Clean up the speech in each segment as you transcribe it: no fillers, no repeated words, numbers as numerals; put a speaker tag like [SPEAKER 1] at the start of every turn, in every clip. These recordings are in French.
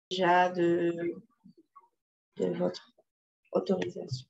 [SPEAKER 1] déjà de votre autorisation.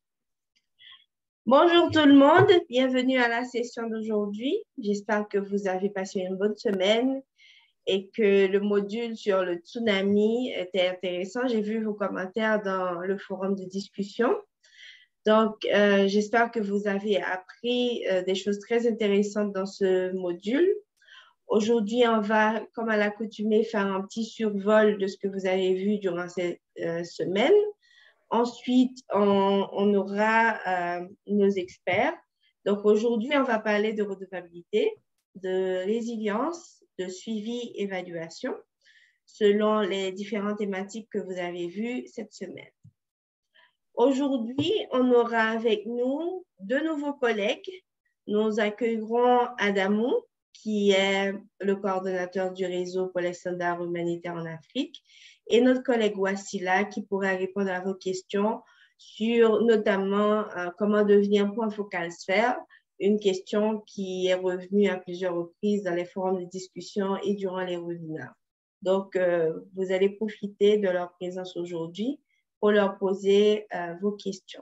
[SPEAKER 1] Bonjour tout le monde, bienvenue à la session d'aujourd'hui. J'espère que vous avez passé une bonne semaine et que le module sur le tsunami était intéressant. J'ai vu vos commentaires dans le forum de discussion. Donc, j'espère que vous avez appris des choses très intéressantes dans ce module. Aujourd'hui, on va, comme à l'accoutumée, faire un petit survol de ce que vous avez vu durant cette semaine. Ensuite, on aura nos experts. Donc, aujourd'hui, on va parler de redevabilité, de résilience, de suivi, évaluation, selon les différentes thématiques que vous avez vues cette semaine. Aujourd'hui, on aura avec nous deux nouveaux collègues. Nous accueillerons Adamou, qui est le coordonnateur du réseau pour les standards humanitaires en Afrique, et notre collègue Wassila, qui pourra répondre à vos questions sur notamment comment devenir point focal sphère, une question qui est revenue à plusieurs reprises dans les forums de discussion et durant les webinaires. Donc, vous allez profiter de leur présence aujourd'hui pour leur poser vos questions.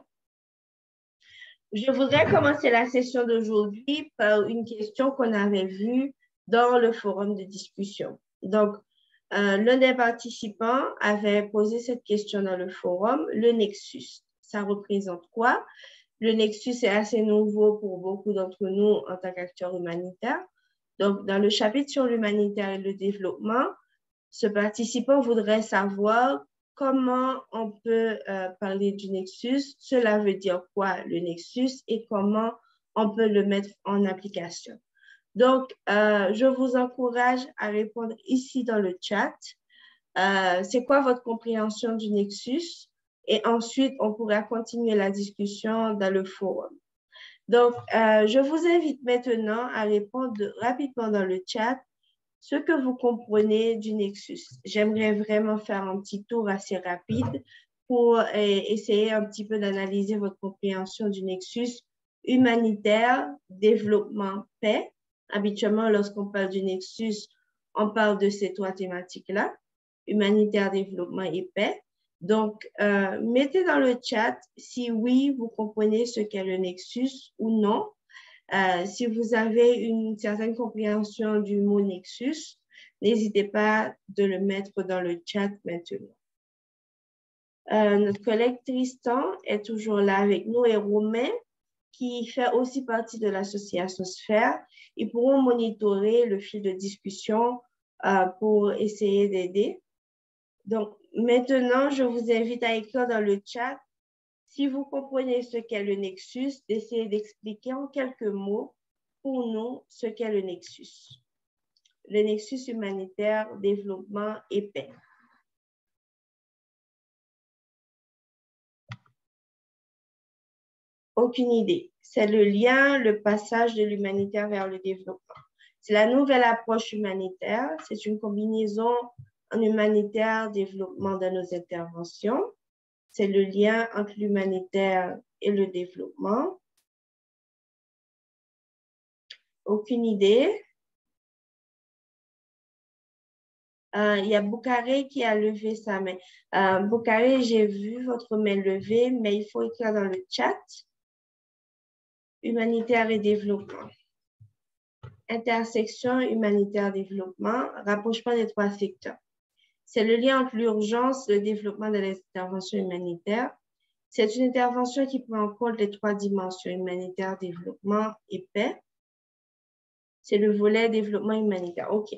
[SPEAKER 1] Je voudrais commencer la session d'aujourd'hui par une question qu'on avait vue dans le forum de discussion. Donc, l'un des participants avait posé cette question dans le forum, le Nexus. Ça représente quoi? Le Nexus est assez nouveau pour beaucoup d'entre nous en tant qu'acteurs humanitaires. Donc, dans le chapitre sur l'humanitaire et le développement, ce participant voudrait savoir comment on peut parler du Nexus, cela veut dire quoi le Nexus et comment on peut le mettre en application. Donc, je vous encourage à répondre ici dans le chat. C'est quoi votre compréhension du Nexus? Et ensuite, on pourra continuer la discussion dans le forum. Donc, je vous invite maintenant à répondre rapidement dans le chat ce que vous comprenez du Nexus. J'aimerais vraiment faire un petit tour assez rapide pour essayer un petit peu d'analyser votre compréhension du Nexus humanitaire, développement, paix. Habituellement, lorsqu'on parle du Nexus, on parle de ces trois thématiques-là, humanitaire, développement et paix. Donc, mettez dans le chat si oui, vous comprenez ce qu'est le Nexus ou non. Si vous avez une certaine compréhension du mot Nexus, n'hésitez pas de le mettre dans le chat maintenant. Notre collègue Tristan est toujours là avec nous et Romain, qui fait aussi partie de l'association Sphère. Ils pourront monitorer le fil de discussion pour essayer d'aider. Donc, maintenant, je vous invite à écrire dans le chat si vous comprenez ce qu'est le Nexus, d'essayer d'expliquer en quelques mots pour nous ce qu'est le Nexus. Le Nexus humanitaire, développement et paix. Aucune idée. C'est le lien, le passage de l'humanitaire vers le développement. C'est la nouvelle approche humanitaire. C'est une combinaison en humanitaire, développement dans nos interventions. C'est le lien entre l'humanitaire et le développement. Aucune idée. Il y a Boukaré qui a levé sa main. Boukaré, j'ai vu votre main levée, mais il faut écrire dans le chat. Humanitaire et développement. Intersection humanitaire-développement, rapprochement des trois secteurs. C'est le lien entre l'urgence, le développement de l'intervention humanitaire. C'est une intervention qui prend en compte les trois dimensions, humanitaire, développement et paix. C'est le volet développement humanitaire. OK.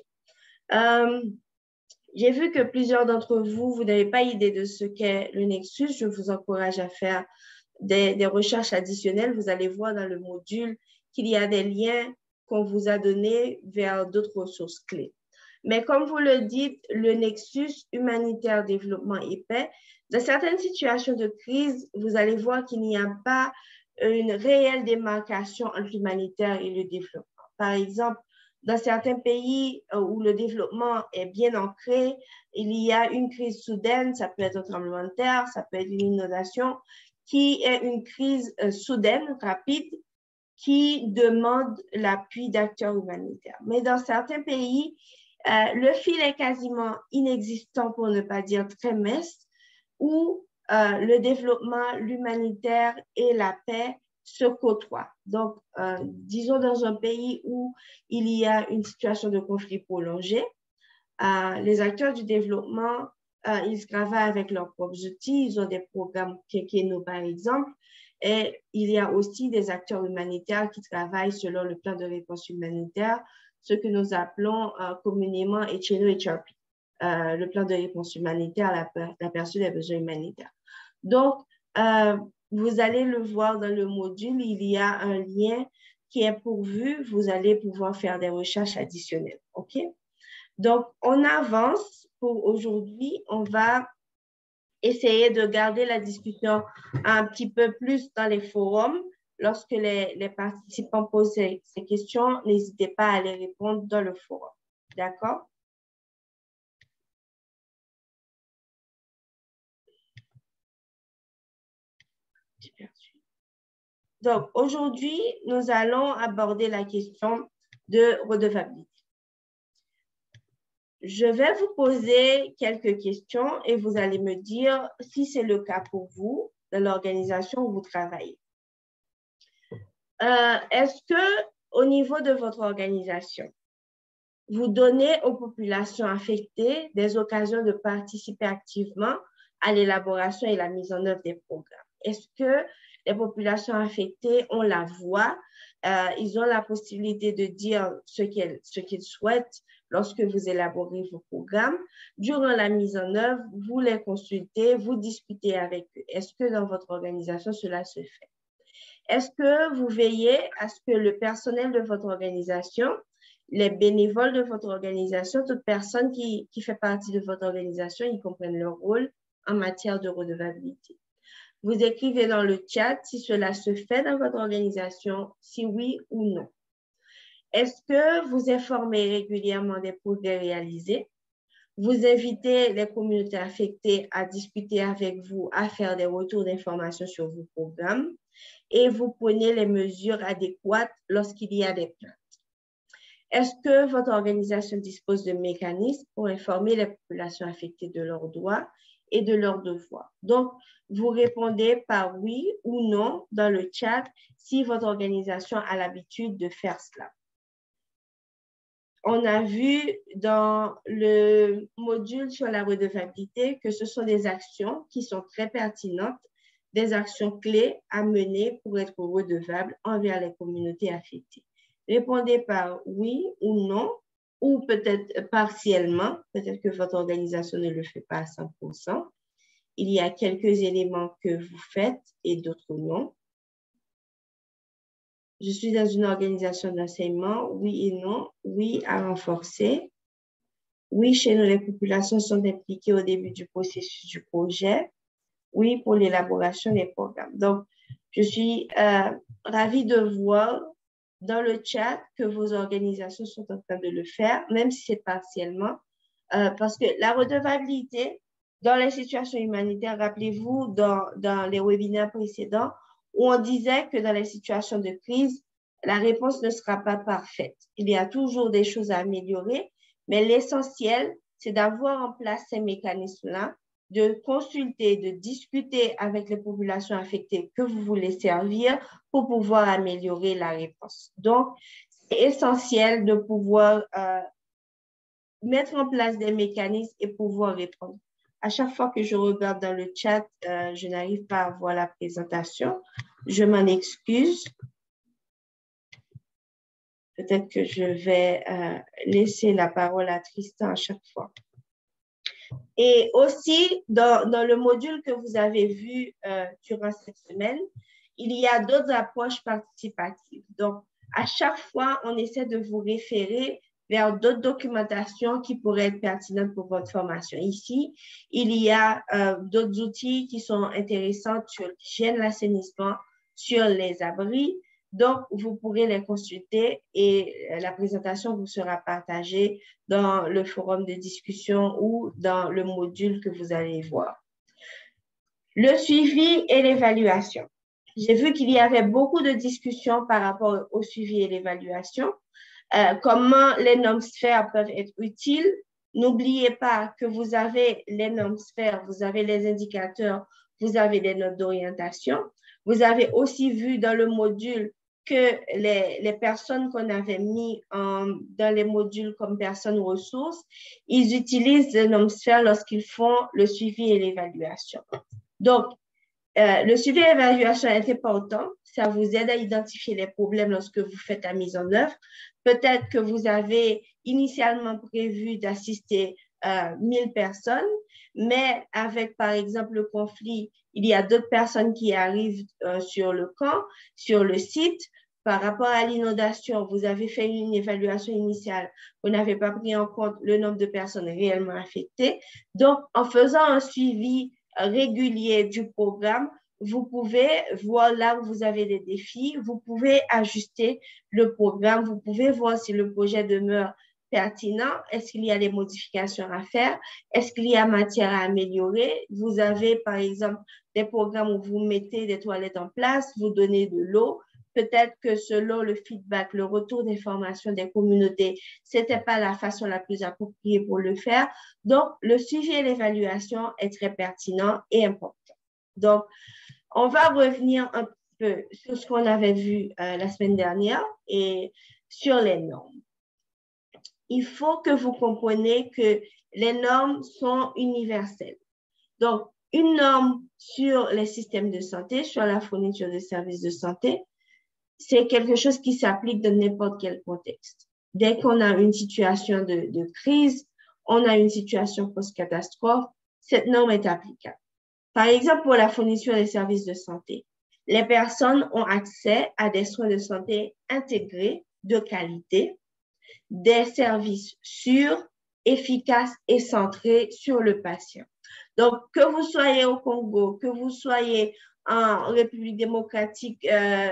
[SPEAKER 1] J'ai vu que plusieurs d'entre vous, vous n'avez pas idée de ce qu'est le Nexus. Je vous encourage à faire des recherches additionnelles. Vous allez voir dans le module qu'il y a des liens qu'on vous a donnés vers d'autres ressources clés. Mais comme vous le dites, le Nexus humanitaire, développement et paix, dans certaines situations de crise, vous allez voir qu'il n'y a pas une réelle démarcation entre l'humanitaire et le développement. Par exemple, dans certains pays où le développement est bien ancré, il y a une crise soudaine, ça peut être un tremblement de terre, ça peut être une inondation, qui est une crise soudaine, rapide, qui demande l'appui d'acteurs humanitaires. Mais dans certains pays, Le fil est quasiment inexistant, pour ne pas dire très mince, où le développement, l'humanitaire et la paix se côtoient. Donc, disons dans un pays où il y a une situation de conflit prolongé, les acteurs du développement, ils travaillent avec leurs propres outils, ils ont des programmes quinquennaux par exemple, et il y a aussi des acteurs humanitaires qui travaillent selon le plan de réponse humanitaire, ce que nous appelons communément HLO-HRP, le plan de réponse humanitaire, l'aperçu des besoins humanitaires. Donc, vous allez le voir dans le module, il y a un lien qui est pourvu, vous allez pouvoir faire des recherches additionnelles, OK? Donc, on avance pour aujourd'hui, on va essayer de garder la discussion un petit peu plus dans les forums. Lorsque les participants posent ces questions, n'hésitez pas à les répondre dans le forum. D'accord? Donc, aujourd'hui, nous allons aborder la question de redevabilité. Je vais vous poser quelques questions et vous allez me dire si c'est le cas pour vous dans l'organisation où vous travaillez. Est-ce que au niveau de votre organisation, vous donnez aux populations affectées des occasions de participer activement à l'élaboration et la mise en œuvre des programmes? Est-ce que les populations affectées ont la voix, ils ont la possibilité de dire ce qu'ils souhaitent lorsque vous élaborez vos programmes? Durant la mise en œuvre, vous les consultez, vous discutez avec eux. Est-ce que dans votre organisation, cela se fait? Est-ce que vous veillez à ce que le personnel de votre organisation, les bénévoles de votre organisation, toute personne qui fait partie de votre organisation, ils comprennent leur rôle en matière de redevabilité? Vous écrivez dans le chat si cela se fait dans votre organisation, si oui ou non. Est-ce que vous informez régulièrement des progrès réalisés? Vous invitez les communautés affectées à discuter avec vous, à faire des retours d'informations sur vos programmes et vous prenez les mesures adéquates lorsqu'il y a des plaintes. Est-ce que votre organisation dispose de mécanismes pour informer les populations affectées de leurs droits et de leurs devoirs? Donc, vous répondez par oui ou non dans le chat si votre organisation a l'habitude de faire cela. On a vu dans le module sur la redevabilité que ce sont des actions qui sont très pertinentes, des actions clés à mener pour être redevable envers les communautés affectées. Répondez par oui ou non, ou peut-être partiellement, peut-être que votre organisation ne le fait pas à 100%. Il y a quelques éléments que vous faites et d'autres non. Je suis dans une organisation d'enseignement, oui et non, oui à renforcer. Oui, chez nous, les populations sont impliquées au début du processus du projet. Oui, pour l'élaboration des programmes. Donc, je suis ravie de voir dans le chat que vos organisations sont en train de le faire, même si c'est partiellement, parce que la redevabilité, dans les situations humanitaires, rappelez-vous, dans les webinaires précédents, où on disait que dans les situations de crise, la réponse ne sera pas parfaite. Il y a toujours des choses à améliorer, mais l'essentiel, c'est d'avoir en place ces mécanismes-là, de consulter, de discuter avec les populations affectées que vous voulez servir pour pouvoir améliorer la réponse. Donc, c'est essentiel de pouvoir mettre en place des mécanismes et pouvoir répondre. À chaque fois que je regarde dans le chat, je n'arrive pas à voir la présentation. Je m'en excuse. Peut-être que je vais laisser la parole à Tristan à chaque fois. Et aussi, dans le module que vous avez vu durant cette semaine, il y a d'autres approches participatives. Donc, à chaque fois, on essaie de vous référer vers d'autres documentations qui pourraient être pertinentes pour votre formation. Ici, il y a d'autres outils qui sont intéressants sur l'hygiène, l'assainissement, sur les abris. Donc, vous pourrez les consulter et la présentation vous sera partagée dans le forum de discussion ou dans le module que vous allez voir. Le suivi et l'évaluation. J'ai vu qu'il y avait beaucoup de discussions par rapport au suivi et l'évaluation. Comment les normes sphères peuvent être utiles? N'oubliez pas que vous avez les normes sphères, vous avez les indicateurs, vous avez des notes d'orientation. Vous avez aussi vu dans le module que les personnes qu'on avait mis dans les modules comme personnes ressources, ils utilisent les normes sphères lorsqu'ils font le suivi et l'évaluation. Donc, le suivi et l'évaluation est important. Ça vous aide à identifier les problèmes lorsque vous faites la mise en œuvre. Peut-être que vous avez initialement prévu d'assister 1000 personnes, mais avec, par exemple, le conflit, il y a d'autres personnes qui arrivent sur le camp, sur le site. Par rapport à l'inondation, vous avez fait une évaluation initiale. Vous n'avez pas pris en compte le nombre de personnes réellement affectées. Donc, en faisant un suivi régulier du programme, vous pouvez voir là où vous avez des défis, vous pouvez ajuster le programme, vous pouvez voir si le projet demeure pertinent, est-ce qu'il y a des modifications à faire, est-ce qu'il y a matière à améliorer. Vous avez par exemple des programmes où vous mettez des toilettes en place, vous donnez de l'eau. Peut-être que selon le feedback, le retour d'information des communautés, ce n'était pas la façon la plus appropriée pour le faire. Donc, le suivi et l'évaluation est très pertinent et important. Donc, on va revenir un peu sur ce qu'on avait vu la semaine dernière et sur les normes. Il faut que vous compreniez que les normes sont universelles. Donc, une norme sur les systèmes de santé, sur la fourniture de services de santé, c'est quelque chose qui s'applique dans n'importe quel contexte. Dès qu'on a une situation de crise, on a une situation post-catastrophe, cette norme est applicable. Par exemple, pour la fourniture des services de santé, les personnes ont accès à des soins de santé intégrés, de qualité, des services sûrs, efficaces et centrés sur le patient. Donc, que vous soyez au Congo, que vous soyez en République démocratique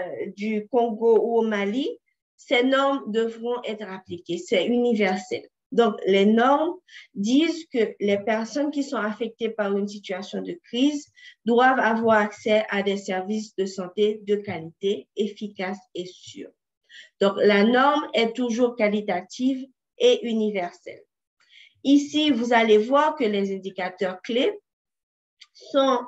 [SPEAKER 1] du Congo ou au Mali, ces normes devront être appliquées. C'est universel. Donc, les normes disent que les personnes qui sont affectées par une situation de crise doivent avoir accès à des services de santé de qualité, efficaces et sûrs. Donc, la norme est toujours qualitative et universelle. Ici, vous allez voir que les indicateurs clés sont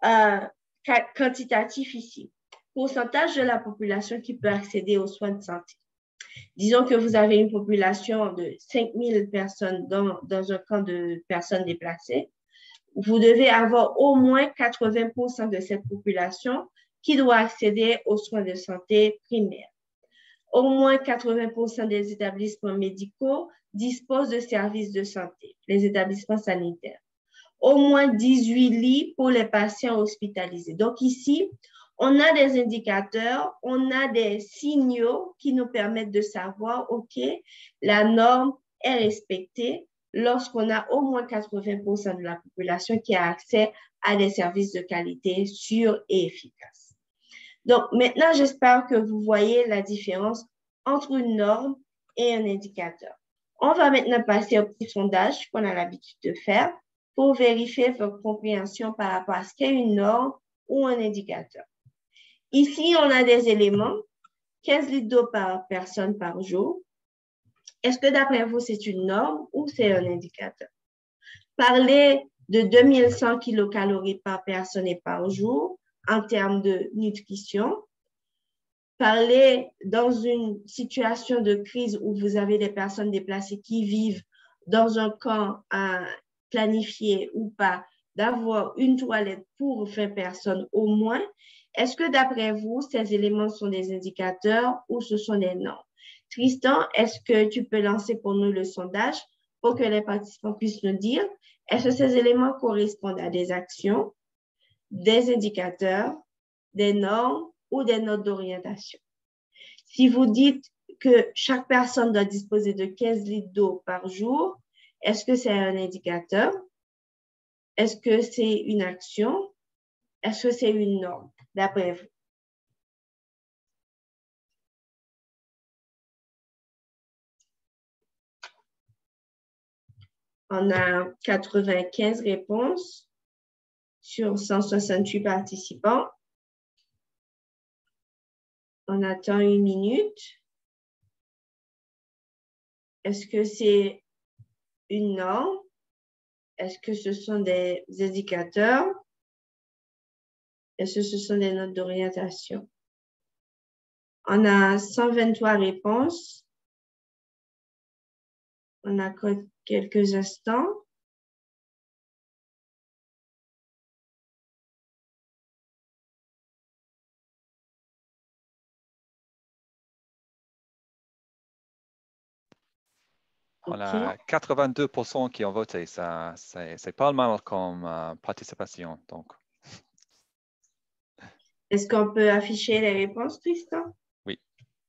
[SPEAKER 1] quantitatifs ici. Pourcentage de la population qui peut accéder aux soins de santé. Disons que vous avez une population de 5000 personnes dans un camp de personnes déplacées. Vous devez avoir au moins 80% de cette population qui doit accéder aux soins de santé primaires. Au moins 80% des établissements médicaux disposent de services de santé, les établissements sanitaires. Au moins 18 lits pour les patients hospitalisés. Donc ici, on a des indicateurs, on a des signaux qui nous permettent de savoir, OK, la norme est respectée lorsqu'on a au moins 80% de la population qui a accès à des services de qualité sûrs et efficaces. Donc, maintenant, j'espère que vous voyez la différence entre une norme et un indicateur. On va maintenant passer au petit sondage qu'on a l'habitude de faire pour vérifier votre compréhension par rapport à ce qu'est une norme ou un indicateur. Ici, on a des éléments, 15 litres d'eau par personne par jour. Est-ce que d'après vous, c'est une norme ou c'est un indicateur? Parler de 2100 kilocalories par personne et par jour en termes de nutrition. Parler dans une situation de crise où vous avez des personnes déplacées qui vivent dans un camp planifié ou pas, d'avoir une toilette pour 20 personnes au moins. Est-ce que d'après vous, ces éléments sont des indicateurs ou ce sont des normes? Tristan, est-ce que tu peux lancer pour nous le sondage pour que les participants puissent nous dire, est-ce que ces éléments correspondent à des actions, des indicateurs, des normes ou des notes d'orientation? Si vous dites que chaque personne doit disposer de 15 litres d'eau par jour, est-ce que c'est un indicateur? Est-ce que c'est une action? Est-ce que c'est une norme, d'après vous? On a 95 réponses sur 168 participants. On attend 1 minute. Est-ce que c'est une norme? Est-ce que ce sont des indicateurs? Est-ce que ce sont des notes d'orientation? On a 123 réponses. On a quelques instants.
[SPEAKER 2] On a 82% qui ont voté. C'est pas mal comme participation. Donc.
[SPEAKER 1] Est-ce qu'on peut afficher les réponses, Tristan?
[SPEAKER 2] Oui.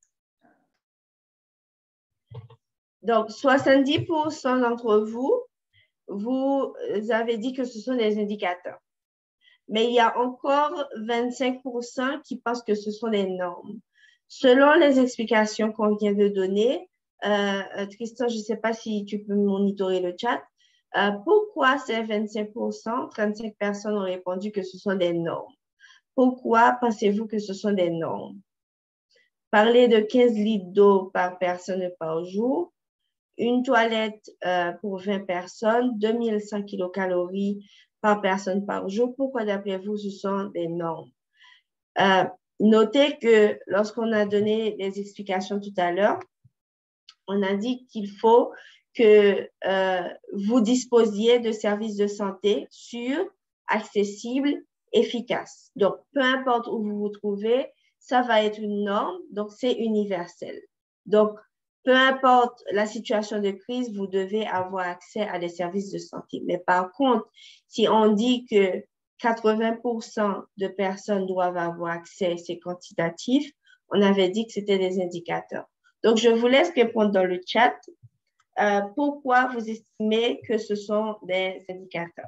[SPEAKER 1] Donc, 70% d'entre vous, vous avez dit que ce sont des indicateurs. Mais il y a encore 25% qui pensent que ce sont des normes. Selon les explications qu'on vient de donner, Tristan, je ne sais pas si tu peux monitorer le chat. Pourquoi ces 25%, 35 personnes ont répondu que ce sont des normes? Pourquoi pensez-vous que ce sont des normes? Parler de 15 litres d'eau par personne par jour, une toilette pour 20 personnes, 2100 kilocalories par personne par jour. Pourquoi, d'après vous, ce sont des normes? Notez que lorsqu'on a donné les explications tout à l'heure, on a dit qu'il faut que vous disposiez de services de santé sûrs, accessibles, efficaces. Donc, peu importe où vous vous trouvez, ça va être une norme, donc c'est universel. Donc, peu importe la situation de crise, vous devez avoir accès à des services de santé. Mais par contre, si on dit que 80% de personnes doivent avoir accès, c'est quantitatif, on avait dit que c'était des indicateurs. Donc, je vous laisse répondre dans le chat pourquoi vous estimez que ce sont des indicateurs.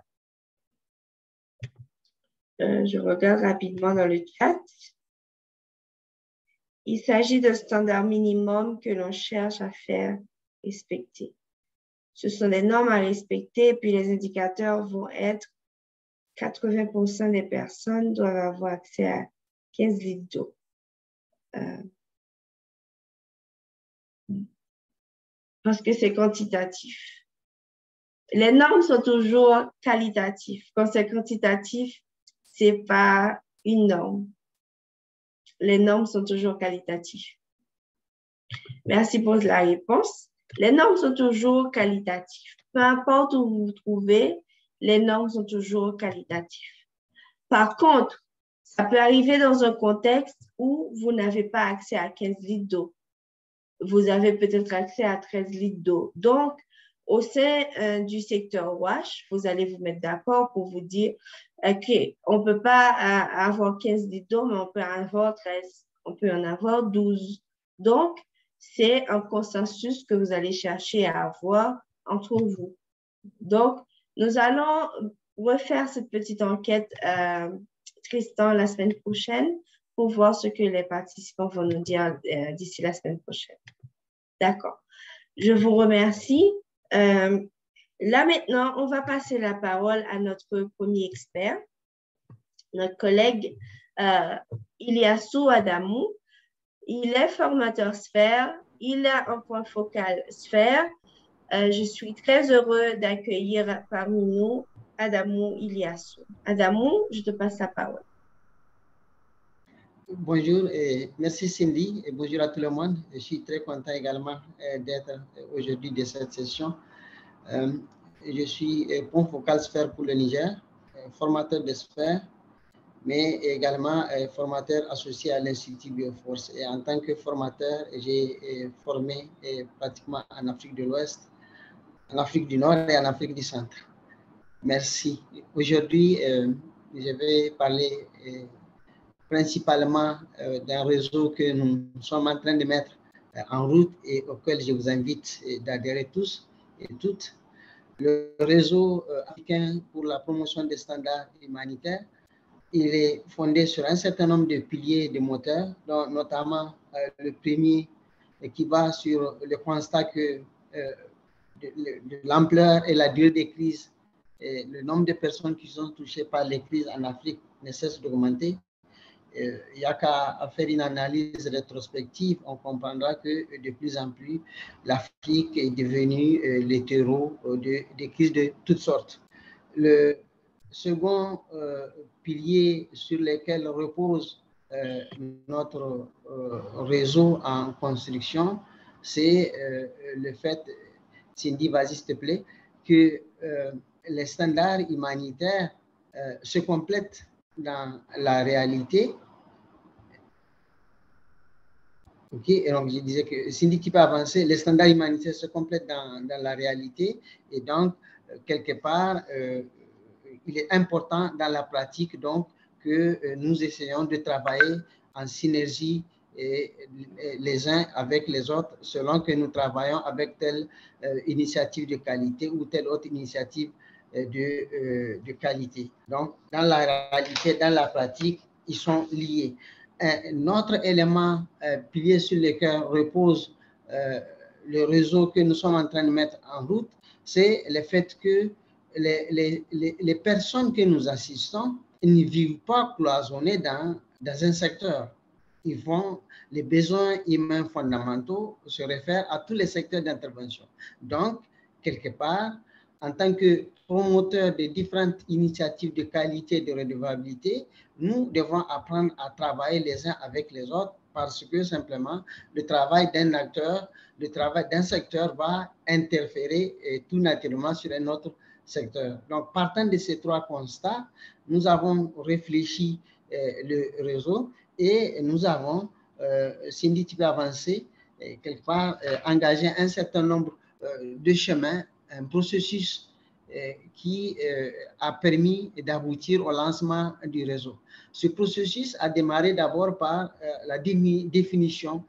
[SPEAKER 1] Je regarde rapidement dans le chat. Il s'agit de standards minimums que l'on cherche à faire respecter. Ce sont des normes à respecter, et puis les indicateurs vont être 80% des personnes doivent avoir accès à 15 litres d'eau. Parce que c'est quantitatif. Les normes sont toujours qualitatives. Quand c'est quantitatif, c'est pas une norme. Les normes sont toujours qualitatives. Merci pour la réponse. Les normes sont toujours qualitatives. Peu importe où vous vous trouvez, les normes sont toujours qualitatives. Par contre, ça peut arriver dans un contexte où vous n'avez pas accès à 15 litres d'eau. Vous avez peut-être accès à 13 litres d'eau. Donc, au sein du secteur WASH, vous allez vous mettre d'accord pour vous dire, OK, on ne peut pas avoir 15 litres d'eau, mais on peut en avoir 13, on peut en avoir 12. Donc, c'est un consensus que vous allez chercher à avoir entre vous. Donc, nous allons refaire cette petite enquête, Tristan, la semaine prochaine pour voir ce que les participants vont nous dire d'ici la semaine prochaine. D'accord. Je vous remercie. Là, maintenant, on va passer la parole à notre premier expert, notre collègue Iliassou Adamou. Il est formateur Sphère. Il a un point focal Sphère. Je suis très heureux d'accueillir parmi nous Adamou Iliassou. Adamou, je te passe la parole.
[SPEAKER 3] Bonjour et merci Cindy et bonjour à tout le monde. Je suis très content également d'être aujourd'hui de cette session. Je suis point focal Sphère pour le Niger, formateur de Sphère, mais également formateur associé à l'Institut Bioforce. Et en tant que formateur, j'ai formé pratiquement en Afrique de l'Ouest, en Afrique du Nord et en Afrique du Centre. Merci. Aujourd'hui, je vais parler principalement d'un réseau que nous sommes en train de mettre en route et auquel je vous invite d'adhérer tous et toutes. Le réseau africain pour la promotion des standards humanitaires, il est fondé sur un certain nombre de piliers de moteurs, dont notamment le premier qui va sur le constat que de l'ampleur et la durée des crises, et le nombre de personnes qui sont touchées par les crises en Afrique ne cesse d'augmenter. il n'y a qu'à faire une analyse rétrospective, on comprendra que de plus en plus, l'Afrique est devenue le terreau de crises de toutes sortes. Le second pilier sur lequel repose notre réseau en construction, c'est le fait, Cindy, vas-y s'il te plaît, que les standards humanitaires se complètent dans la réalité. Ok, et donc je disais que Cindy, tu peux avancer, les standards humanitaires se complètent dans la réalité, et donc quelque part, il est important dans la pratique donc que nous essayons de travailler en synergie les uns avec les autres, selon que nous travaillons avec telle initiative de qualité ou telle autre initiative de qualité. Donc, dans la réalité, dans la pratique, ils sont liés. Un autre élément pilier sur lequel repose le réseau que nous sommes en train de mettre en route, c'est le fait que les personnes que nous assistons ne vivent pas cloisonnées dans un secteur. Les besoins humains fondamentaux se réfèrent à tous les secteurs d'intervention. Donc, quelque part, en tant que promoteur de différentes initiatives de qualité et de redevabilité, nous devons apprendre à travailler les uns avec les autres parce que simplement le travail d'un acteur, le travail d'un secteur va interférer tout naturellement sur un autre secteur. Donc, partant de ces trois constats, nous avons réfléchi le réseau et nous avons, Cindy, tu peux avancer, quelque part, engagé un certain nombre de chemins, un processus qui a permis d'aboutir au lancement du réseau. Ce processus a démarré d'abord par la définition,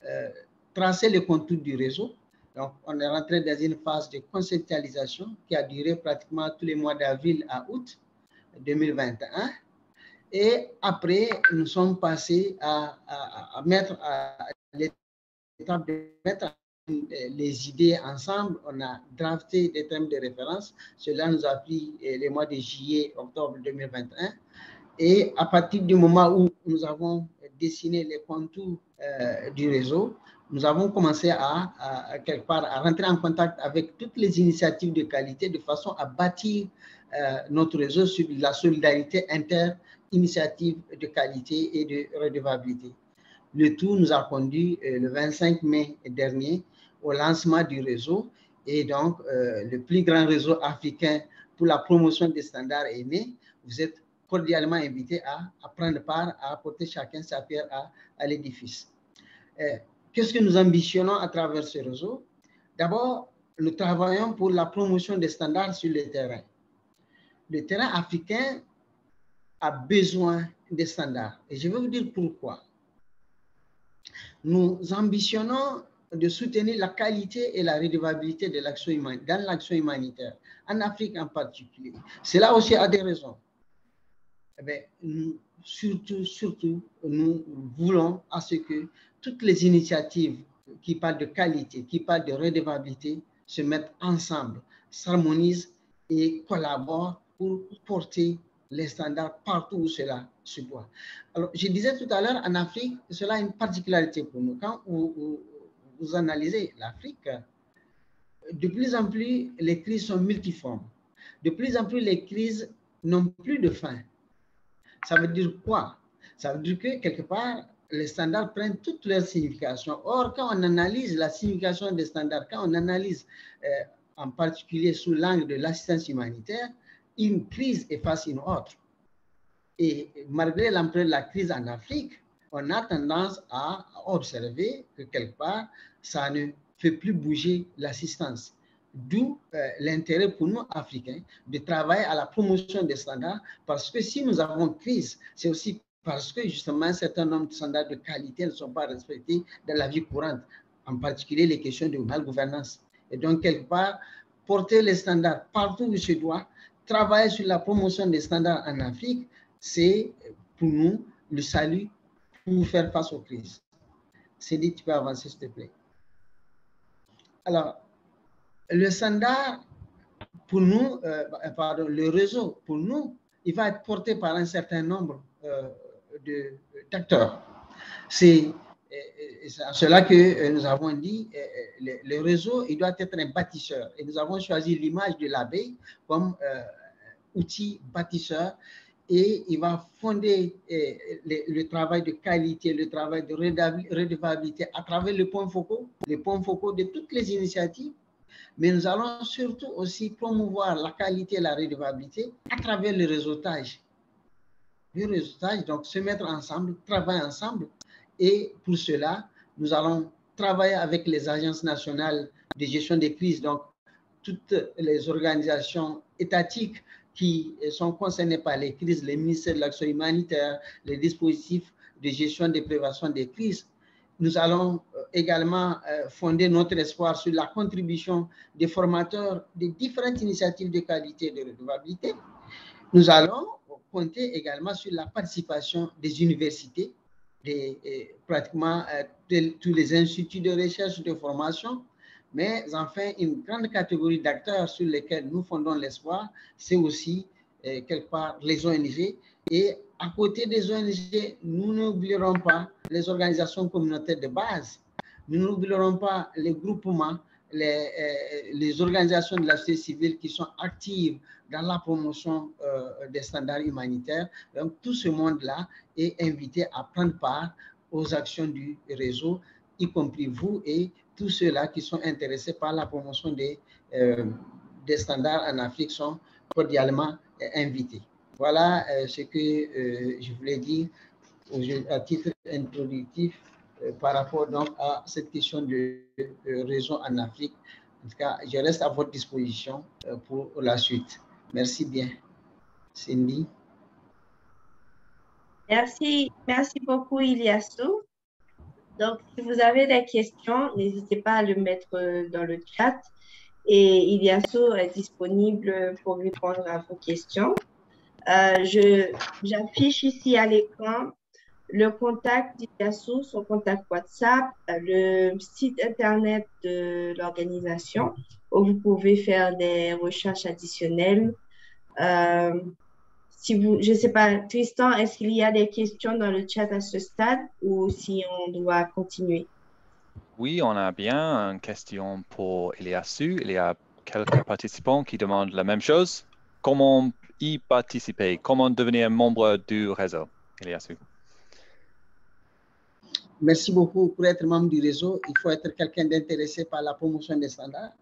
[SPEAKER 3] tracer le contour du réseau. Donc, on est rentré dans une phase de conceptualisation qui a duré pratiquement tous les mois d'avril à août 2021. Et après, nous sommes passés à mettre à l'étape de mettre les idées ensemble. On a drafté des thèmes de référence. Cela nous a pris les mois de juillet, octobre 2021. Et à partir du moment où nous avons dessiné les contours du réseau, nous avons commencé quelque part à rentrer en contact avec toutes les initiatives de qualité de façon à bâtir notre réseau sur la solidarité inter-initiative de qualité et de redevabilité. Le tout nous a conduit le 25 mai dernier au lancement du réseau et donc le plus grand réseau africain pour la promotion des standards est né. Vous êtes cordialement invités à prendre part, à apporter chacun sa pierre à l'édifice. Qu'est-ce que nous ambitionnons à travers ce réseau? D'abord, nous travaillons pour la promotion des standards sur le terrain. Le terrain africain a besoin des standards. Et je vais vous dire pourquoi. Nous ambitionnons de soutenir la qualité et la redevabilité de l'action humanitaire, dans l'action humanitaire, en Afrique en particulier. Cela aussi a des raisons. Eh bien, surtout, nous voulons à ce que toutes les initiatives qui parlent de qualité, qui parlent de redevabilité, se mettent ensemble, s'harmonisent et collaborent pour porter les standards partout où cela se doit. Alors, je disais tout à l'heure, en Afrique, cela a une particularité pour nous. Quand vous analysez l'Afrique, de plus en plus, les crises sont multiformes. De plus en plus, les crises n'ont plus de fin. Ça veut dire quoi? Ça veut dire que, quelque part, les standards prennent toute leur signification. Or, quand on analyse la signification des standards, quand on analyse en particulier sous l'angle de l'assistance humanitaire, une crise efface une autre. Et malgré l'ampleur de la crise en Afrique, on a tendance à observer que quelque part, ça ne fait plus bouger l'assistance. D'où l'intérêt pour nous, Africains, de travailler à la promotion des standards, parce que si nous avons crise, c'est aussi parce que justement un certain nombre de standards de qualité ne sont pas respectés dans la vie courante, en particulier les questions de malgouvernance. Et donc, quelque part, porter les standards partout où se doit, travailler sur la promotion des standards en Afrique, c'est pour nous le salut pour faire face aux crises. Cédric, tu peux avancer, s'il te plaît. Alors, le standard, pour nous, le réseau, pour nous, il va être porté par un certain nombre d'acteurs. C'est à cela que nous avons dit le réseau, il doit être un bâtisseur. Et nous avons choisi l'image de l'abeille comme outil bâtisseur. Et il va fonder le travail de qualité, le travail de redevabilité à travers les points focaux de toutes les initiatives. Mais nous allons surtout aussi promouvoir la qualité et la redevabilité à travers le réseautage. Le réseautage, donc se mettre ensemble, travailler ensemble. Et pour cela, nous allons travailler avec les agences nationales de gestion des crises, donc toutes les organisations étatiques qui sont concernées par les crises, les ministères de l'action humanitaire, les dispositifs de gestion et de prévention des crises. Nous allons également fonder notre espoir sur la contribution des formateurs des différentes initiatives de qualité et de redevabilité. Nous allons compter également sur la participation des universités, pratiquement tous les instituts de recherche et de formation, mais enfin, une grande catégorie d'acteurs sur lesquels nous fondons l'espoir, c'est aussi quelque part les ONG. Et à côté des ONG, nous n'oublierons pas les organisations communautaires de base, nous n'oublierons pas les groupements, les organisations de la société civile qui sont actives dans la promotion des standards humanitaires. Donc, tout ce monde-là est invité à prendre part aux actions du réseau, y compris vous et tous ceux-là qui sont intéressés par la promotion des standards en Afrique sont cordialement invités. Voilà ce que je voulais dire à titre introductif par rapport donc à cette question de réseau en Afrique. En tout cas, je reste à votre disposition pour la suite. Merci bien. Cindy.
[SPEAKER 1] Merci beaucoup, Iliassou. Donc, si vous avez des questions, n'hésitez pas à le mettre dans le chat et Iliassou est disponible pour répondre à vos questions. J'affiche ici à l'écran le contact d'Iliassou, son contact WhatsApp, le site internet de l'organisation où vous pouvez faire des recherches additionnelles. Je ne sais pas, Tristan, est-ce qu'il y a des questions dans le chat à ce stade ou si on doit continuer?
[SPEAKER 2] Oui, on a bien une question pour Iliassou. Il y a quelques participants qui demandent la même chose. Comment y participer? Comment devenir membre du réseau? Iliassou.
[SPEAKER 3] Merci beaucoup. Pour être membre du réseau, il faut être quelqu'un d'intéressé par la promotion des standards.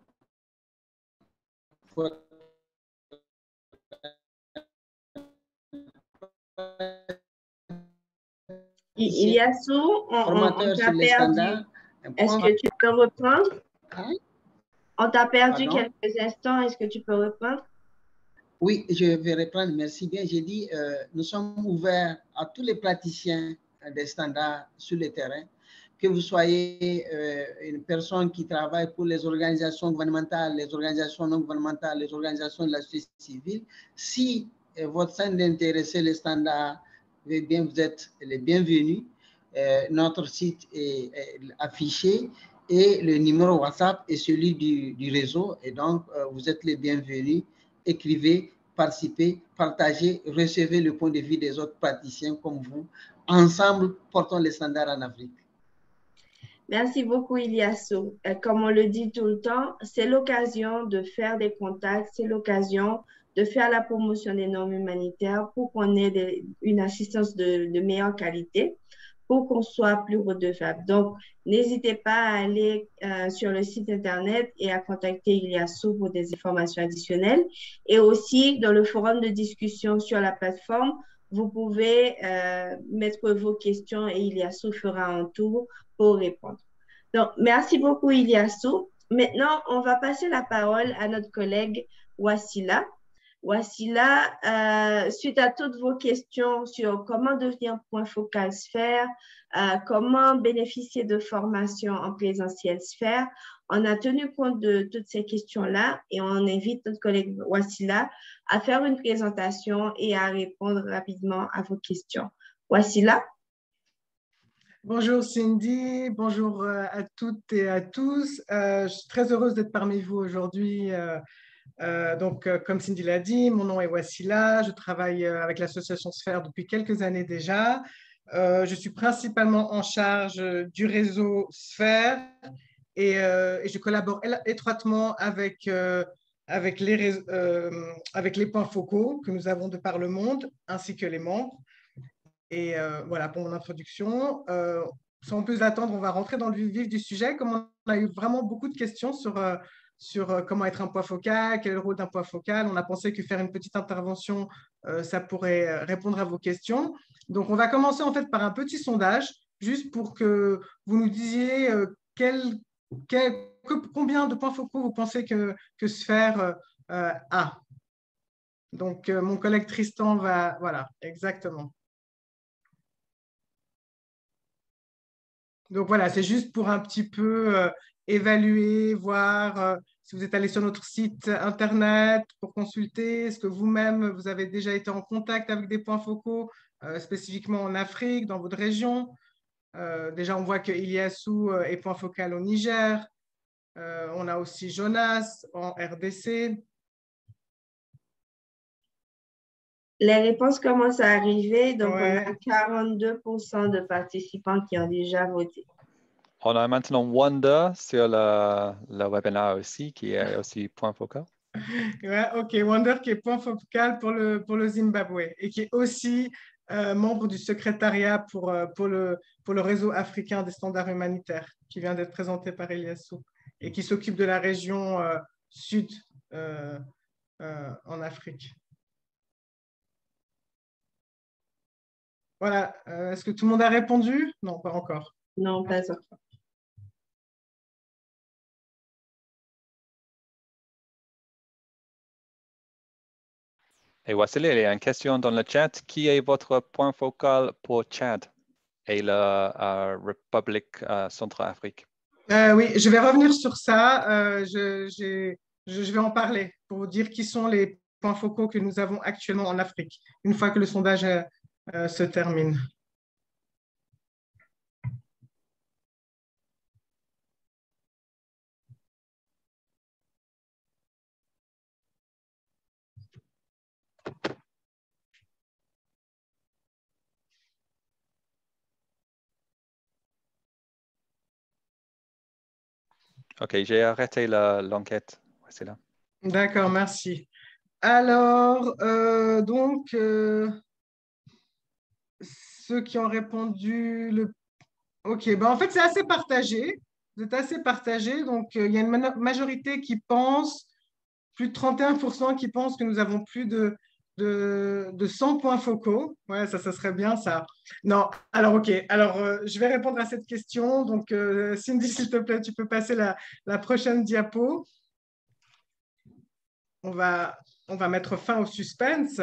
[SPEAKER 1] Iliassou, on t'a perdu. Est-ce que tu peux reprendre? Hein? On t'a perdu quelques instants. Est-ce que tu peux reprendre?
[SPEAKER 3] Oui, je vais reprendre. Merci bien. J'ai dit, nous sommes ouverts à tous les praticiens des standards sur le terrain, que vous soyez une personne qui travaille pour les organisations gouvernementales, les organisations non gouvernementales, les organisations de la société civile. Si votre centre d'intérêt, c'est les standards, bien, vous êtes les bienvenus. Notre site est affiché et le numéro WhatsApp est celui du réseau. Et donc, vous êtes les bienvenus. Écrivez, participez, partagez, recevez le point de vue des autres praticiens comme vous. Ensemble, portons les standards en Afrique.
[SPEAKER 1] Merci beaucoup, Iliassou. Comme on le dit tout le temps, c'est l'occasion de faire des contacts, c'est l'occasion de faire la promotion des normes humanitaires pour qu'on ait une assistance de meilleure qualité, pour qu'on soit plus redevable. Donc, n'hésitez pas à aller sur le site Internet et à contacter Iliassou pour des informations additionnelles. Et aussi, dans le forum de discussion sur la plateforme, vous pouvez mettre vos questions et Iliassou fera un tour pour répondre. Donc, merci beaucoup, Iliassou. Maintenant, on va passer la parole à notre collègue Wassila. Wassila, suite à toutes vos questions sur comment devenir point focal Sphère, comment bénéficier de formations en présentiel Sphère, on a tenu compte de toutes ces questions-là et on invite notre collègue Wassila à faire une présentation et à répondre rapidement à vos questions. Wassila.
[SPEAKER 4] Bonjour Cindy, bonjour à toutes et à tous. Je suis très heureuse d'être parmi vous aujourd'hui. Comme Cindy l'a dit, mon nom est Wassila, je travaille avec l'association Sphère depuis quelques années déjà. Je suis principalement en charge du réseau Sphère et je collabore étroitement avec les points focaux que nous avons de par le monde, ainsi que les membres. Et voilà pour mon introduction. Sans plus attendre, on va rentrer dans le vif du sujet. Comme on a eu vraiment beaucoup de questions sur comment être un point focal, quel est le rôle d'un point focal, on a pensé que faire une petite intervention, ça pourrait répondre à vos questions. Donc, on va commencer en fait par un petit sondage, juste pour que vous nous disiez combien de points focaux vous pensez que Sphère a. Donc, mon collègue Tristan va… Voilà, exactement. Donc voilà, c'est juste pour un petit peu évaluer, voir si vous êtes allé sur notre site Internet pour consulter, est-ce que vous-même, vous avez déjà été en contact avec des points focaux, spécifiquement en Afrique, dans votre région. Déjà, on voit que Iliassou est point focal au Niger. On a aussi Jonas en RDC.
[SPEAKER 1] Les réponses commencent à arriver, donc
[SPEAKER 4] Ouais.
[SPEAKER 1] on a 42% de participants qui ont déjà voté.
[SPEAKER 2] On a maintenant Wanda sur le webinaire aussi, qui est aussi point focal.
[SPEAKER 4] Ouais, ok, Wonder qui est point focal pour le Zimbabwe et qui est aussi membre du secrétariat pour le réseau africain des standards humanitaires qui vient d'être présenté par Iliassou et qui s'occupe de la région sud en Afrique. Voilà, est-ce que tout le monde a répondu? Non, pas encore.
[SPEAKER 1] Non, pas encore.
[SPEAKER 2] Et Wassily, il y a une question dans le chat. Qui est votre point focal pour Tchad et la République Centrafrique?
[SPEAKER 4] Oui, je vais revenir sur ça. Je vais en parler pour vous dire qui sont les points focaux que nous avons actuellement en Afrique, une fois que le sondage se termine.
[SPEAKER 2] OK, j'ai arrêté l'enquête. Ouais, c'est là.
[SPEAKER 4] D'accord, merci. Alors, ceux qui ont répondu, OK, ben, en fait, c'est assez partagé. Vous êtes assez partagé. Donc, il y a une majorité qui pense, plus de 31% qui pensent que nous avons plus de 100 points focaux. Ouais, ça serait bien ça. Non, alors OK. Alors, je vais répondre à cette question. Donc, Cindy, s'il te plaît, tu peux passer la prochaine diapo. On va mettre fin au suspense.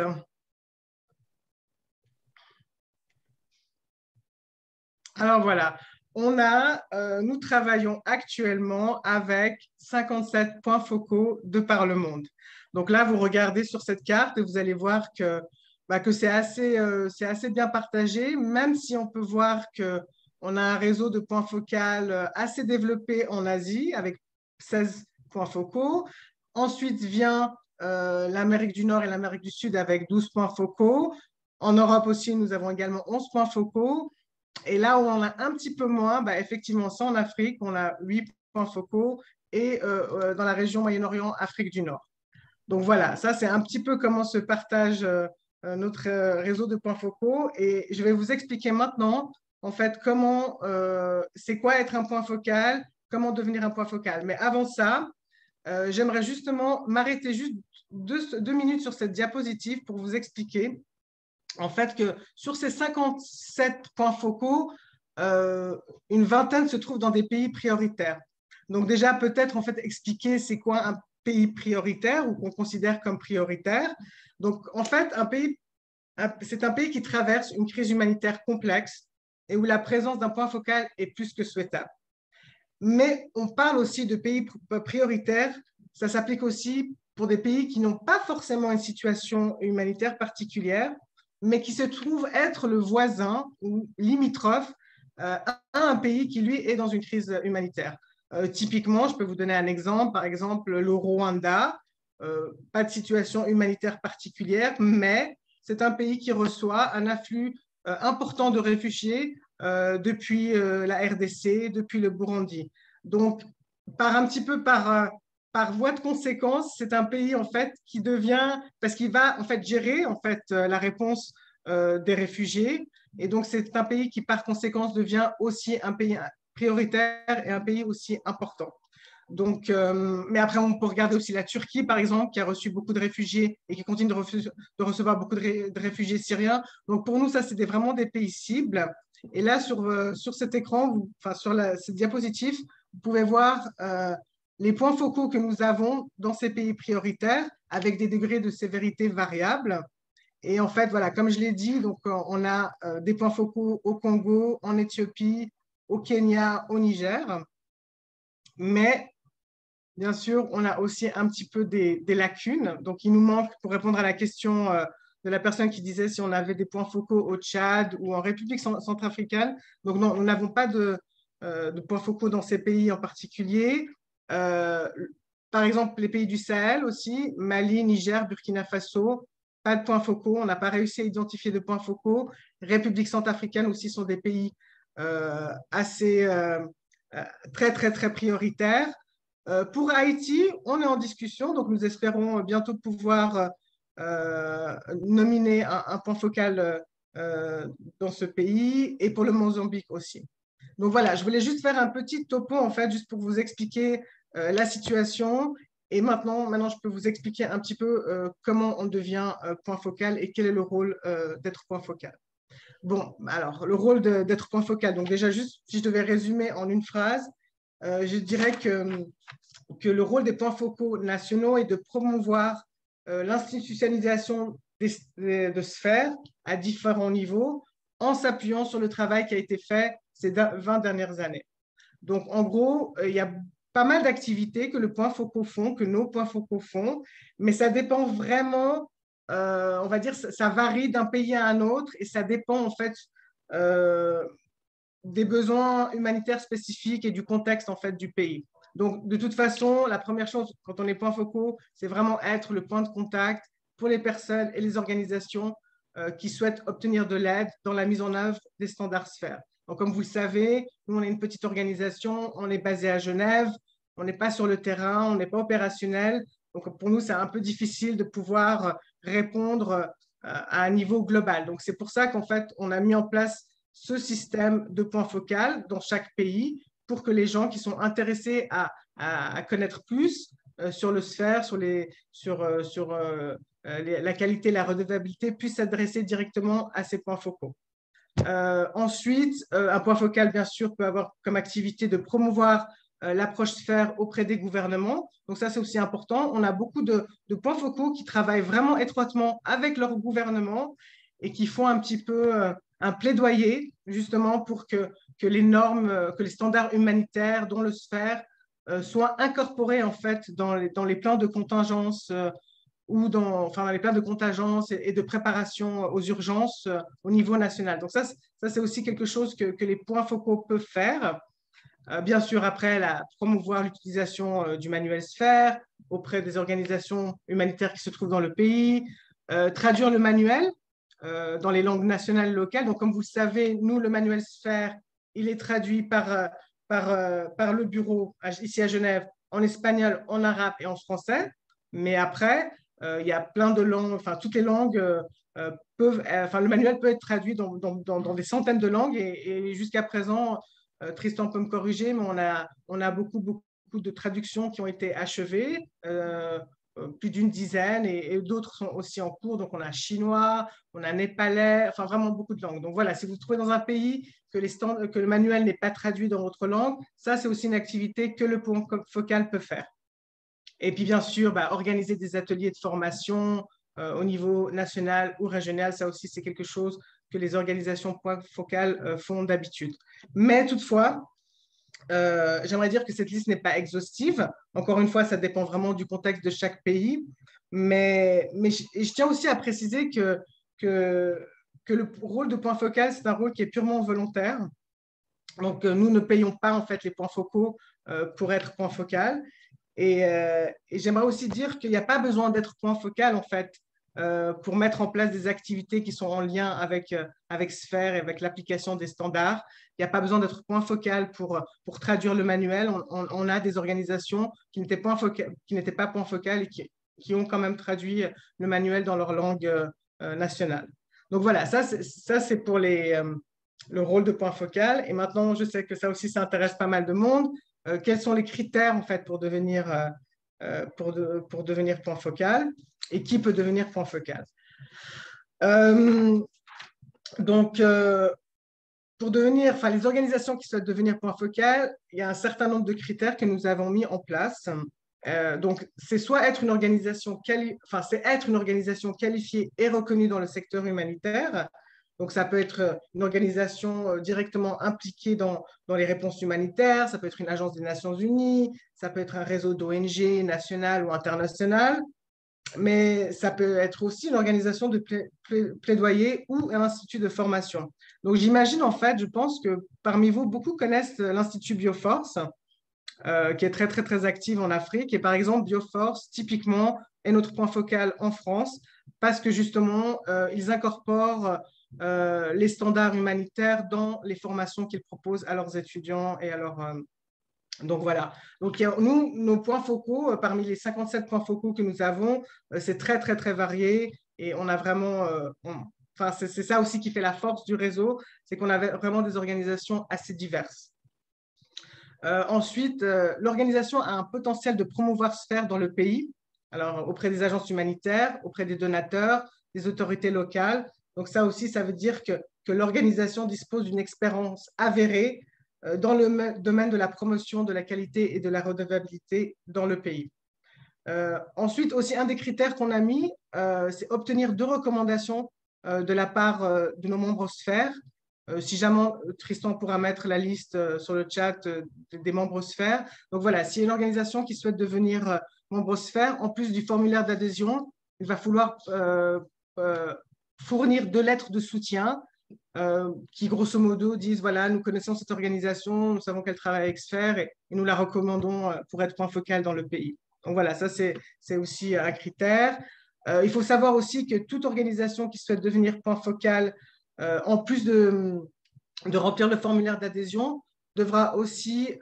[SPEAKER 4] Alors voilà, nous travaillons actuellement avec 57 points focaux de par le monde. Donc là, vous regardez sur cette carte et vous allez voir que c'est assez bien partagé, même si on peut voir qu'on a un réseau de points focaux assez développé en Asie avec 16 points focaux. Ensuite vient l'Amérique du Nord et l'Amérique du Sud avec 12 points focaux. En Europe aussi, nous avons également 11 points focaux. Et là où on a un petit peu moins, effectivement, c'est en Afrique, on a 8 points focaux et dans la région Moyen-Orient, Afrique du Nord. Donc voilà, ça c'est un petit peu comment se partage notre réseau de points focaux. Et je vais vous expliquer maintenant, en fait, c'est quoi être un point focal, comment devenir un point focal. Mais avant ça, j'aimerais justement m'arrêter juste deux minutes sur cette diapositive pour vous expliquer en fait que sur ces 57 points focaux, une vingtaine se trouvent dans des pays prioritaires. Donc déjà, peut-être en fait expliquer c'est quoi un pays prioritaire ou qu'on considère comme prioritaire. Donc en fait, c'est un pays qui traverse une crise humanitaire complexe et où la présence d'un point focal est plus que souhaitable. Mais on parle aussi de pays prioritaires, ça s'applique aussi pour des pays qui n'ont pas forcément une situation humanitaire particulière, mais qui se trouvent être le voisin ou limitrophe à un pays qui, lui, est dans une crise humanitaire. Typiquement, je peux vous donner un exemple, par exemple le Rwanda, pas de situation humanitaire particulière, mais c'est un pays qui reçoit un afflux important de réfugiés depuis la RDC, depuis le Burundi. Donc, par voie de conséquence, c'est un pays en fait qui devient, parce qu'il va en fait gérer en fait la réponse des réfugiés, et donc c'est un pays qui par conséquence devient aussi un pays prioritaire et un pays aussi important. Donc, mais après, on peut regarder aussi la Turquie, par exemple, qui a reçu beaucoup de réfugiés et qui continue de recevoir beaucoup de réfugiés syriens. Donc, pour nous, ça, c'est vraiment des pays cibles. Et là, sur cet écran, enfin, sur cette diapositive, vous pouvez voir les points focaux que nous avons dans ces pays prioritaires avec des degrés de sévérité variables. Et en fait, voilà, comme je l'ai dit, donc, on a des points focaux au Congo, en Éthiopie, au Kenya, au Niger. Mais bien sûr, on a aussi un petit peu des lacunes. Donc, il nous manque, pour répondre à la question de la personne qui disait si on avait des points focaux au Tchad ou en République centrafricaine. Donc, non, nous n'avons pas de points focaux dans ces pays en particulier. Par exemple, les pays du Sahel aussi, Mali, Niger, Burkina Faso, pas de points focaux. On n'a pas réussi à identifier de points focaux. République centrafricaine aussi sont des pays assez très, très, très prioritaires. Pour Haïti, on est en discussion, donc nous espérons bientôt pouvoir nominer un point focal dans ce pays, et pour le Mozambique aussi. Donc voilà, je voulais juste faire un petit topo en fait, juste pour vous expliquer la situation. Et maintenant, je peux vous expliquer un petit peu comment on devient point focal et quel est le rôle d'être point focal. Bon, alors le rôle d'être point focal. Donc déjà, juste si je devais résumer en une phrase, je dirais que le rôle des points focaux nationaux est de promouvoir l'institutionnalisation de sphères à différents niveaux en s'appuyant sur le travail qui a été fait ces 20 dernières années. Donc, en gros, il y a pas mal d'activités que le point focaux font, que nos points focaux font, mais ça dépend vraiment, on va dire, ça varie d'un pays à un autre et ça dépend en fait des besoins humanitaires spécifiques et du contexte en fait du pays. Donc, de toute façon, la première chose quand on est point focaux, c'est vraiment être le point de contact pour les personnes et les organisations qui souhaitent obtenir de l'aide dans la mise en œuvre des standards sphères. Donc, comme vous le savez, nous, on est une petite organisation, on est basé à Genève, on n'est pas sur le terrain, on n'est pas opérationnel. Donc, pour nous, c'est un peu difficile de pouvoir répondre à un niveau global. Donc, c'est pour ça qu'en fait, on a mis en place ce système de point focal dans chaque pays pour que les gens qui sont intéressés à connaître plus sur le sphère, sur la qualité et la redevabilité, puissent s'adresser directement à ces points focaux. Ensuite, un point focal, bien sûr, peut avoir comme activité de promouvoir l'approche sphère auprès des gouvernements. Donc ça, c'est aussi important. On a beaucoup de points focaux qui travaillent vraiment étroitement avec leur gouvernement et qui font un petit peu un plaidoyer, justement, pour que les normes, que les standards humanitaires, dont le sphère, soient incorporés, en fait, dans les plans de contingence ou dans les plans de contingence et de préparation aux urgences au niveau national. Donc ça c'est aussi quelque chose que les points focaux peuvent faire. Bien sûr, après, promouvoir l'utilisation du manuel sphère auprès des organisations humanitaires qui se trouvent dans le pays, traduire le manuel dans les langues nationales et locales. Donc, comme vous le savez, nous, le manuel sphère, il est traduit par le bureau ici à Genève en espagnol, en arabe et en français. Mais après, il y a plein de langues, enfin, toutes les langues le manuel peut être traduit dans des centaines de langues et jusqu'à présent, Tristan peut me corriger, mais on a beaucoup de traductions qui ont été achevées, plus d'une dizaine, et d'autres sont aussi en cours. Donc, on a chinois, on a népalais, enfin vraiment beaucoup de langues. Donc voilà, si vous trouvez dans un pays que le manuel n'est pas traduit dans votre langue, ça, c'est aussi une activité que le point focal peut faire. Et puis, bien sûr, organiser des ateliers de formation au niveau national ou régional, ça aussi, c'est quelque chose que les organisations point focal font d'habitude. Mais toutefois, j'aimerais dire que cette liste n'est pas exhaustive. Encore une fois, ça dépend vraiment du contexte de chaque pays. Mais je tiens aussi à préciser que le rôle de point focal, c'est un rôle qui est purement volontaire. Donc, nous ne payons pas en fait les points focaux pour être point focal. Et j'aimerais aussi dire qu'il n'y a pas besoin d'être point focal en fait pour mettre en place des activités qui sont en lien avec Sphère et avec l'application des standards. Il n'y a pas besoin d'être point focal pour traduire le manuel. On a des organisations qui n'étaient pas point focal et qui ont quand même traduit le manuel dans leur langue nationale. Donc voilà, ça c'est pour le rôle de point focal. Et maintenant, je sais que ça aussi, ça intéresse pas mal de monde. Quels sont les critères en fait pour devenir point focal et qui peut devenir point focal? Donc, pour devenir, les organisations qui souhaitent devenir point focal, il y a un certain nombre de critères que nous avons mis en place. Donc, c'est soit être une organisation qualifiée et reconnue dans le secteur humanitaire. Donc, ça peut être une organisation directement impliquée dans les réponses humanitaires, ça peut être une agence des Nations Unies, ça peut être un réseau d'ONG national ou international, mais ça peut être aussi une organisation de plaidoyer ou un institut de formation. Donc, j'imagine, en fait, je pense que parmi vous, beaucoup connaissent l'Institut Bioforce, qui est très, très, très active en Afrique. Et par exemple, Bioforce, typiquement, est notre point focal en France parce que justement, ils incorporent les standards humanitaires dans les formations qu'ils proposent à leurs étudiants et à leurs... Donc voilà. Donc nous, nos points focaux, parmi les 57 points focaux que nous avons, c'est très, très, très varié et on a vraiment... c'est ça aussi qui fait la force du réseau, c'est qu'on a vraiment des organisations assez diverses. Ensuite, l'organisation a un potentiel de promouvoir Sphère dans le pays, alors auprès des agences humanitaires, auprès des donateurs, des autorités locales. Donc ça aussi, ça veut dire que l'organisation dispose d'une expérience avérée dans le domaine de la promotion de la qualité et de la redevabilité dans le pays. Ensuite, aussi un des critères qu'on a mis, c'est obtenir 2 recommandations de la part de nos membres Sphère. Si jamais Tristan pourra mettre la liste sur le chat des membres Sphère. Donc voilà, s'il y a une organisation qui souhaite devenir membre Sphère, en plus du formulaire d'adhésion, il va falloir fournir 2 lettres de soutien qui, grosso modo, disent voilà, nous connaissons cette organisation, nous savons qu'elle travaille avec Sphère et nous la recommandons pour être point focal dans le pays. Donc voilà, ça c'est aussi un critère. Il faut savoir aussi que toute organisation qui souhaite devenir point focal, en plus de remplir le formulaire d'adhésion, devra aussi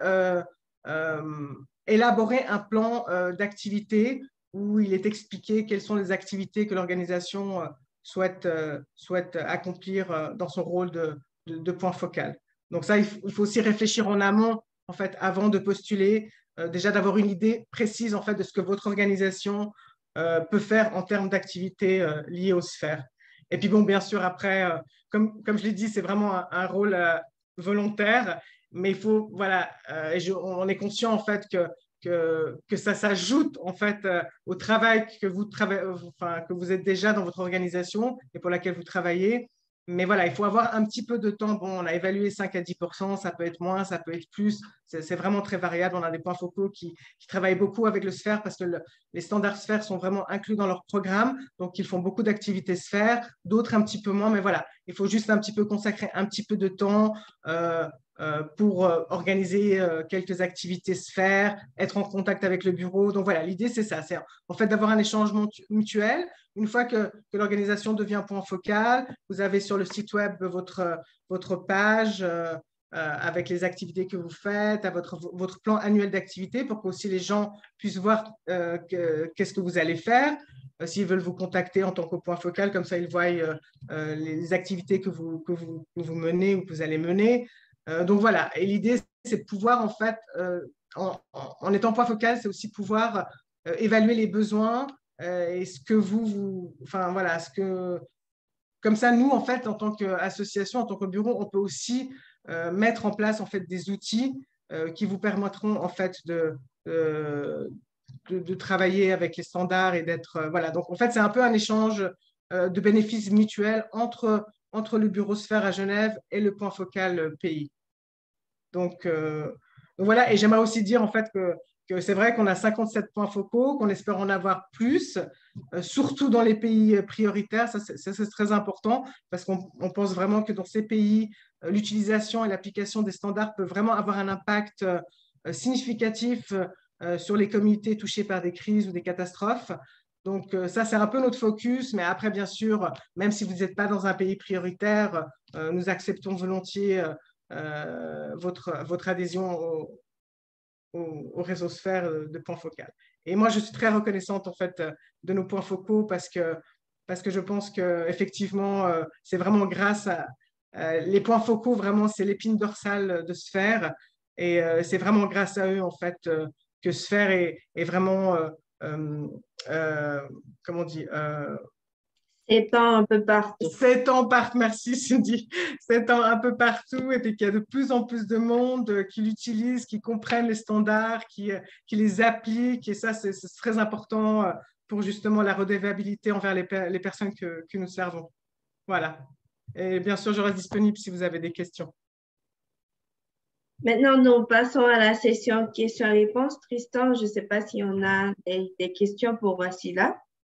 [SPEAKER 4] élaborer un plan d'activité où il est expliqué quelles sont les activités que l'organisation souhaite accomplir dans son rôle de point focal. Donc ça, il faut aussi réfléchir en amont, en fait, avant de postuler, déjà d'avoir une idée précise, en fait, de ce que votre organisation peut faire en termes d'activités liées aux sphères. Et puis, bon, bien sûr, après, comme je l'ai dit, c'est vraiment un rôle volontaire, mais il faut, voilà, on est conscient, en fait, que ça s'ajoute, en fait, au travail que vous êtes déjà dans votre organisation et pour laquelle vous travaillez. Mais voilà, il faut avoir un petit peu de temps. Bon, on a évalué 5 à 10%, ça peut être moins, ça peut être plus. C'est vraiment très variable. On a des points focaux qui travaillent beaucoup avec le Sphère parce que les standards Sphère sont vraiment inclus dans leur programme. Donc, ils font beaucoup d'activités Sphère, d'autres un petit peu moins. Mais voilà, il faut juste un petit peu consacrer un petit peu de temps pour organiser quelques activités Sphère, être en contact avec le bureau. Donc voilà, l'idée, c'est ça. C'est en fait d'avoir un échange mutuel. Une fois que l'organisation devient point focal, vous avez sur le site web votre page avec les activités que vous faites, à votre plan annuel d'activité pour qu'aussi les gens puissent voir qu'est-ce que vous allez faire. S'ils veulent vous contacter en tant que point focal, comme ça, ils voient les activités que vous menez ou que vous allez mener. Donc voilà, et l'idée, c'est de pouvoir, en fait, en étant point focal, c'est aussi pouvoir évaluer les besoins et ce que enfin voilà, comme ça, nous, en fait, en tant qu'association, en tant que bureau, on peut aussi mettre en place, en fait, des outils qui vous permettront, en fait, de travailler avec les standards et d'être, voilà. Donc, en fait, c'est un peu un échange de bénéfices mutuels entre le bureau Sphère à Genève et le point focal pays. Donc voilà, et j'aimerais aussi dire, en fait, que c'est vrai qu'on a 57 points focaux, qu'on espère en avoir plus, surtout dans les pays prioritaires. Ça, c'est très important parce qu'on pense vraiment que dans ces pays, l'utilisation et l'application des standards peut vraiment avoir un impact significatif sur les communautés touchées par des crises ou des catastrophes. Donc, ça, c'est un peu notre focus. Mais après, bien sûr, même si vous n'êtes pas dans un pays prioritaire, nous acceptons volontiers votre adhésion au réseau Sphère de points focaux. Et moi, je suis très reconnaissante, en fait, de nos points focaux parce que je pense qu'effectivement, c'est vraiment grâce à les points focaux, vraiment, c'est l'épine dorsale de Sphère. Et c'est vraiment grâce à eux, en fait, que Sphère est vraiment, comment on dit,
[SPEAKER 1] S'étend un peu partout.
[SPEAKER 4] s'étend merci Cindy, s'étend un peu partout et puis qu'il y a de plus en plus de monde qui l'utilisent, qui comprennent les standards, qui les appliquent et ça, c'est très important pour justement la redevabilité envers les personnes que nous servons. Voilà. Et bien sûr, je reste disponible si vous avez des questions.
[SPEAKER 1] Maintenant, nous passons à la session questions-réponses. Tristan, je ne sais pas si on a des questions pour Wassila.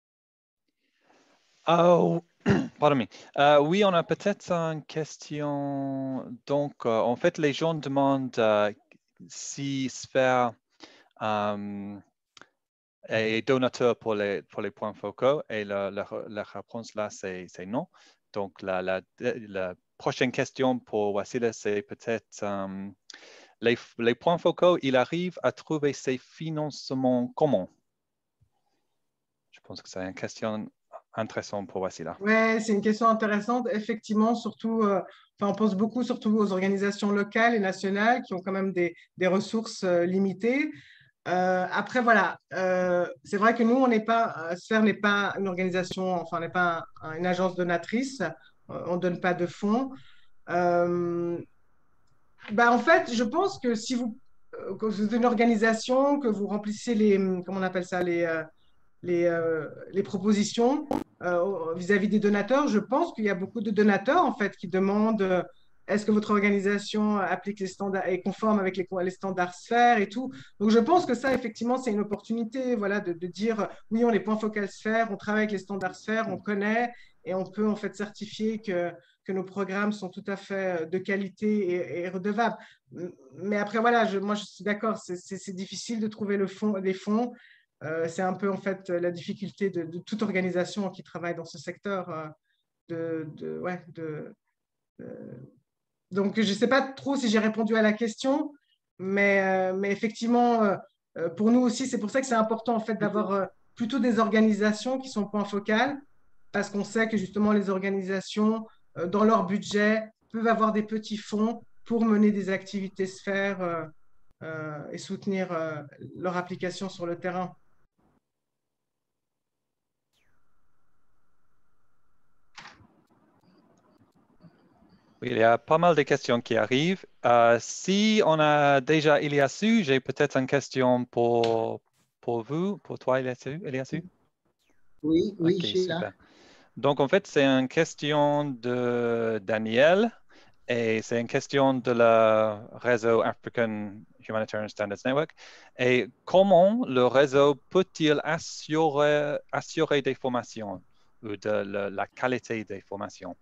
[SPEAKER 2] Oh, pardon me. Oui, on a peut-être une question. Donc, en fait, les gens demandent si Sphère est donateur pour les points focaux et la réponse là, c'est non. Donc, la prochaine question pour Wassila, c'est peut-être les points focaux, il arrive à trouver ses financements comment? Je pense que c'est une question intéressante pour Wassila.
[SPEAKER 4] Oui, c'est une question intéressante. Effectivement, surtout, on pense beaucoup surtout aux organisations locales et nationales qui ont quand même des ressources limitées. Après, voilà, c'est vrai que nous, on n'est pas, Sphère n'est pas une organisation, enfin, on n'est pas une agence donatrice, on ne donne pas de fonds. En fait, je pense que si que vous êtes une organisation, que vous remplissez comment on appelle ça, les propositions vis-à-vis des donateurs, je pense qu'il y a beaucoup de donateurs en fait qui demandent est-ce que votre organisation applique les standards, est conforme avec les standards Sphère et tout. Donc je pense que ça effectivement c'est une opportunité voilà de dire oui on est point focal Sphère, on travaille avec les standards Sphère, on connaît et on peut en fait certifier que nos programmes sont tout à fait de qualité et redevables. Mais après voilà, moi je suis d'accord, c'est difficile de trouver des fonds. C'est un peu en fait la difficulté de toute organisation qui travaille dans ce secteur. Donc, je ne sais pas trop si j'ai répondu à la question, mais effectivement, pour nous aussi, c'est pour ça que c'est important en fait d'avoir plutôt des organisations qui sont point focal, parce qu'on sait que justement les organisations, dans leur budget, peuvent avoir des petits fonds pour mener des activités Sphère et soutenir leur application sur le terrain.
[SPEAKER 2] Oui, il y a pas mal de questions qui arrivent. Si on a déjà Eliasu, j'ai peut-être une question pour vous, pour toi, Eliasu.
[SPEAKER 3] Oui,
[SPEAKER 2] Ok,
[SPEAKER 3] je suis
[SPEAKER 2] super.
[SPEAKER 3] là.
[SPEAKER 2] Donc, en fait, c'est une question de Daniel et c'est une question de le réseau African Humanitarian Standards Network. Et comment le réseau peut-il assurer des formations ou de la qualité des formations?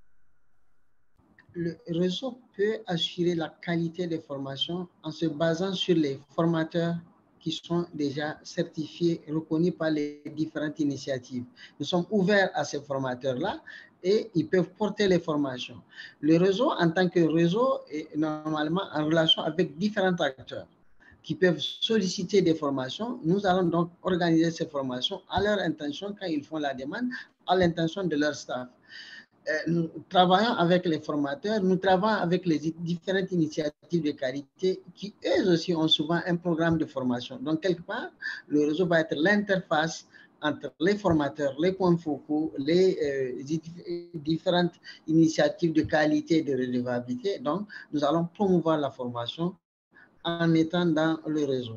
[SPEAKER 3] Le réseau peut assurer la qualité des formations en se basant sur les formateurs qui sont déjà certifiés et reconnus par les différentes initiatives. Nous sommes ouverts à ces formateurs-là et ils peuvent porter les formations. Le réseau, en tant que réseau, est normalement en relation avec différents acteurs qui peuvent solliciter des formations. Nous allons donc organiser ces formations à leur intention quand ils font la demande, à l'intention de leur staff. Nous travaillons avec les formateurs, nous travaillons avec les différentes initiatives de qualité qui, eux aussi, ont souvent un programme de formation. Donc, quelque part, le réseau va être l'interface entre les formateurs, les points focaux, les différentes initiatives de qualité et de redevabilité. Donc, nous allons promouvoir la formation en étant dans le réseau.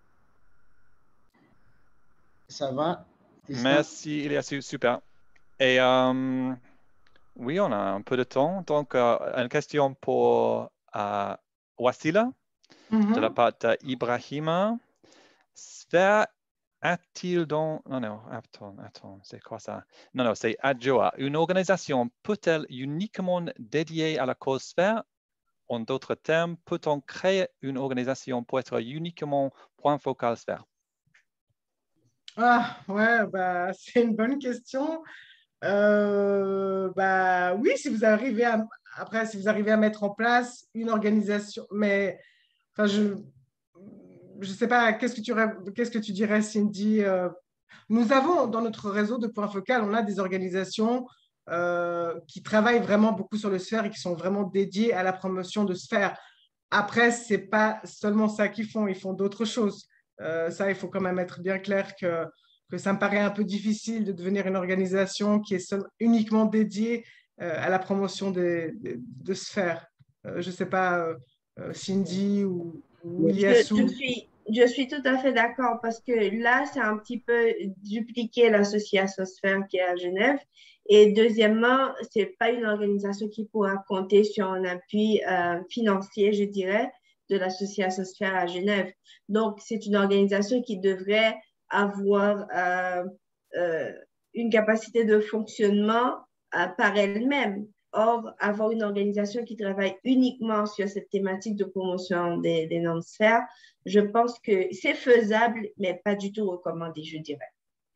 [SPEAKER 3] Ça va?
[SPEAKER 2] Merci, Eliasu, super. Et oui, on a un peu de temps. Donc, une question pour Wassila, de la part d'Ibrahima. Sphère a-t-il donc... Non, attends, c'est quoi ça? Non, c'est Adjoa. Une organisation peut-elle uniquement dédiée à la cause Sphère? En d'autres termes, peut-on créer une organisation pour être uniquement point focal Sphère?
[SPEAKER 4] Ah, ouais, bah, c'est une bonne question. Bah, oui, si vous arrivez à, après, si vous arrivez à mettre en place une organisation, mais enfin, je sais pas, qu'est-ce que tu dirais, Cindy? Nous avons dans notre réseau de points focaux, on a des organisations qui travaillent vraiment beaucoup sur le sphère et qui sont vraiment dédiées à la promotion de sphère. Après, c'est pas seulement ça qu'ils font d'autres choses. Ça, il faut quand même être bien clair que ça me paraît un peu difficile de devenir une organisation qui est uniquement dédiée à la promotion de sphères. Je ne sais pas, Cindy ou Iliassou.
[SPEAKER 1] Je suis tout à fait d'accord parce que là, c'est un petit peu dupliquer l'association Sphère qui est à Genève. Et deuxièmement, c'est pas une organisation qui pourra compter sur un appui financier, je dirais, de l'association Sphère à Genève. Donc, c'est une organisation qui devrait avoir euh, une capacité de fonctionnement par elle-même. Or, avoir une organisation qui travaille uniquement sur cette thématique de promotion des normes sphères, je pense que c'est faisable, mais pas du tout recommandé, je dirais.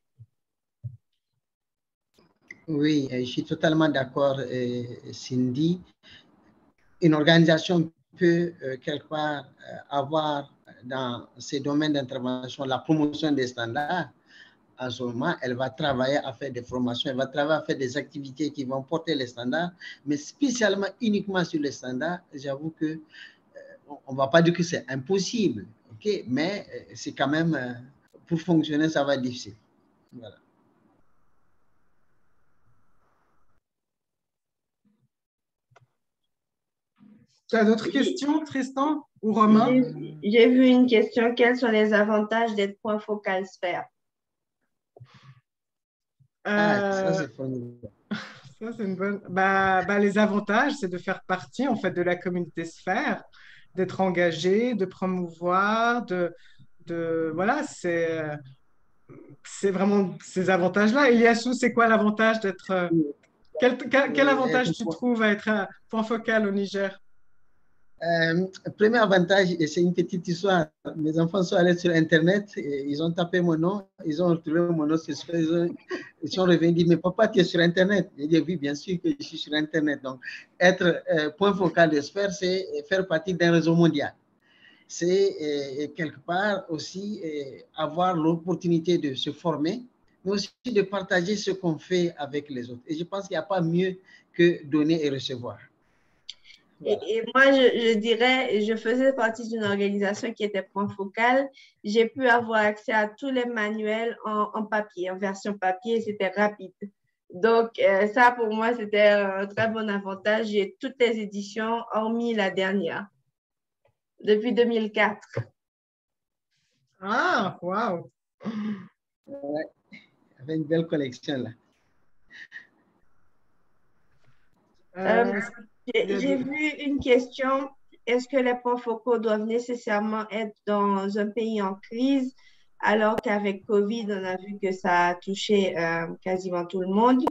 [SPEAKER 3] Oui, je suis totalement d'accord, Cindy. Une organisation peut quelque part avoir dans ses domaines d'intervention la promotion des standards. En ce moment, elle va travailler à faire des formations, elle va travailler à faire des activités qui vont porter les standards, mais spécialement uniquement sur les standards, j'avoue que on ne va pas dire que c'est impossible, ok, mais c'est quand même, pour fonctionner, ça va être difficile. Voilà.
[SPEAKER 4] Tu as d'autres questions, Tristan ou Romain?
[SPEAKER 1] J'ai vu une question. Quels sont les avantages d'être point focal sphère?
[SPEAKER 3] Ça, c'est formidable.
[SPEAKER 4] Ça, c'est une bonne. Les avantages, c'est de faire partie en fait de la communauté sphère, d'être engagé, de promouvoir, voilà, c'est vraiment ces avantages-là. Eliassou, c'est quoi l'avantage d'être quel avantage tu trouves à être un point focal au Niger?
[SPEAKER 3] Premier avantage, et c'est une petite histoire, mes enfants sont allés sur Internet, et ils ont tapé mon nom, ils ont retrouvé mon nom, ils sont revenus dire, mais papa, tu es sur Internet. J'ai dit, oui, bien sûr que je suis sur Internet. Donc, être point focal de sphère, c'est faire partie d'un réseau mondial. C'est quelque part aussi avoir l'opportunité de se former, mais aussi de partager ce qu'on fait avec les autres. Et je pense qu'il n'y a pas mieux que donner et recevoir.
[SPEAKER 1] Voilà. Et moi, je dirais, je faisais partie d'une organisation qui était point focal. J'ai pu avoir accès à tous les manuels en papier, en version papier, c'était rapide. Donc, ça, pour moi, c'était un très bon avantage. J'ai toutes les éditions, hormis la dernière, depuis 2004.
[SPEAKER 4] Ah, waouh!
[SPEAKER 3] Ouais, il y avait une belle collection là.
[SPEAKER 1] J'ai vu une question. Est-ce que les points focaux doivent nécessairement être dans un pays en crise, alors qu'avec COVID, on a vu que ça a touché quasiment tout le monde?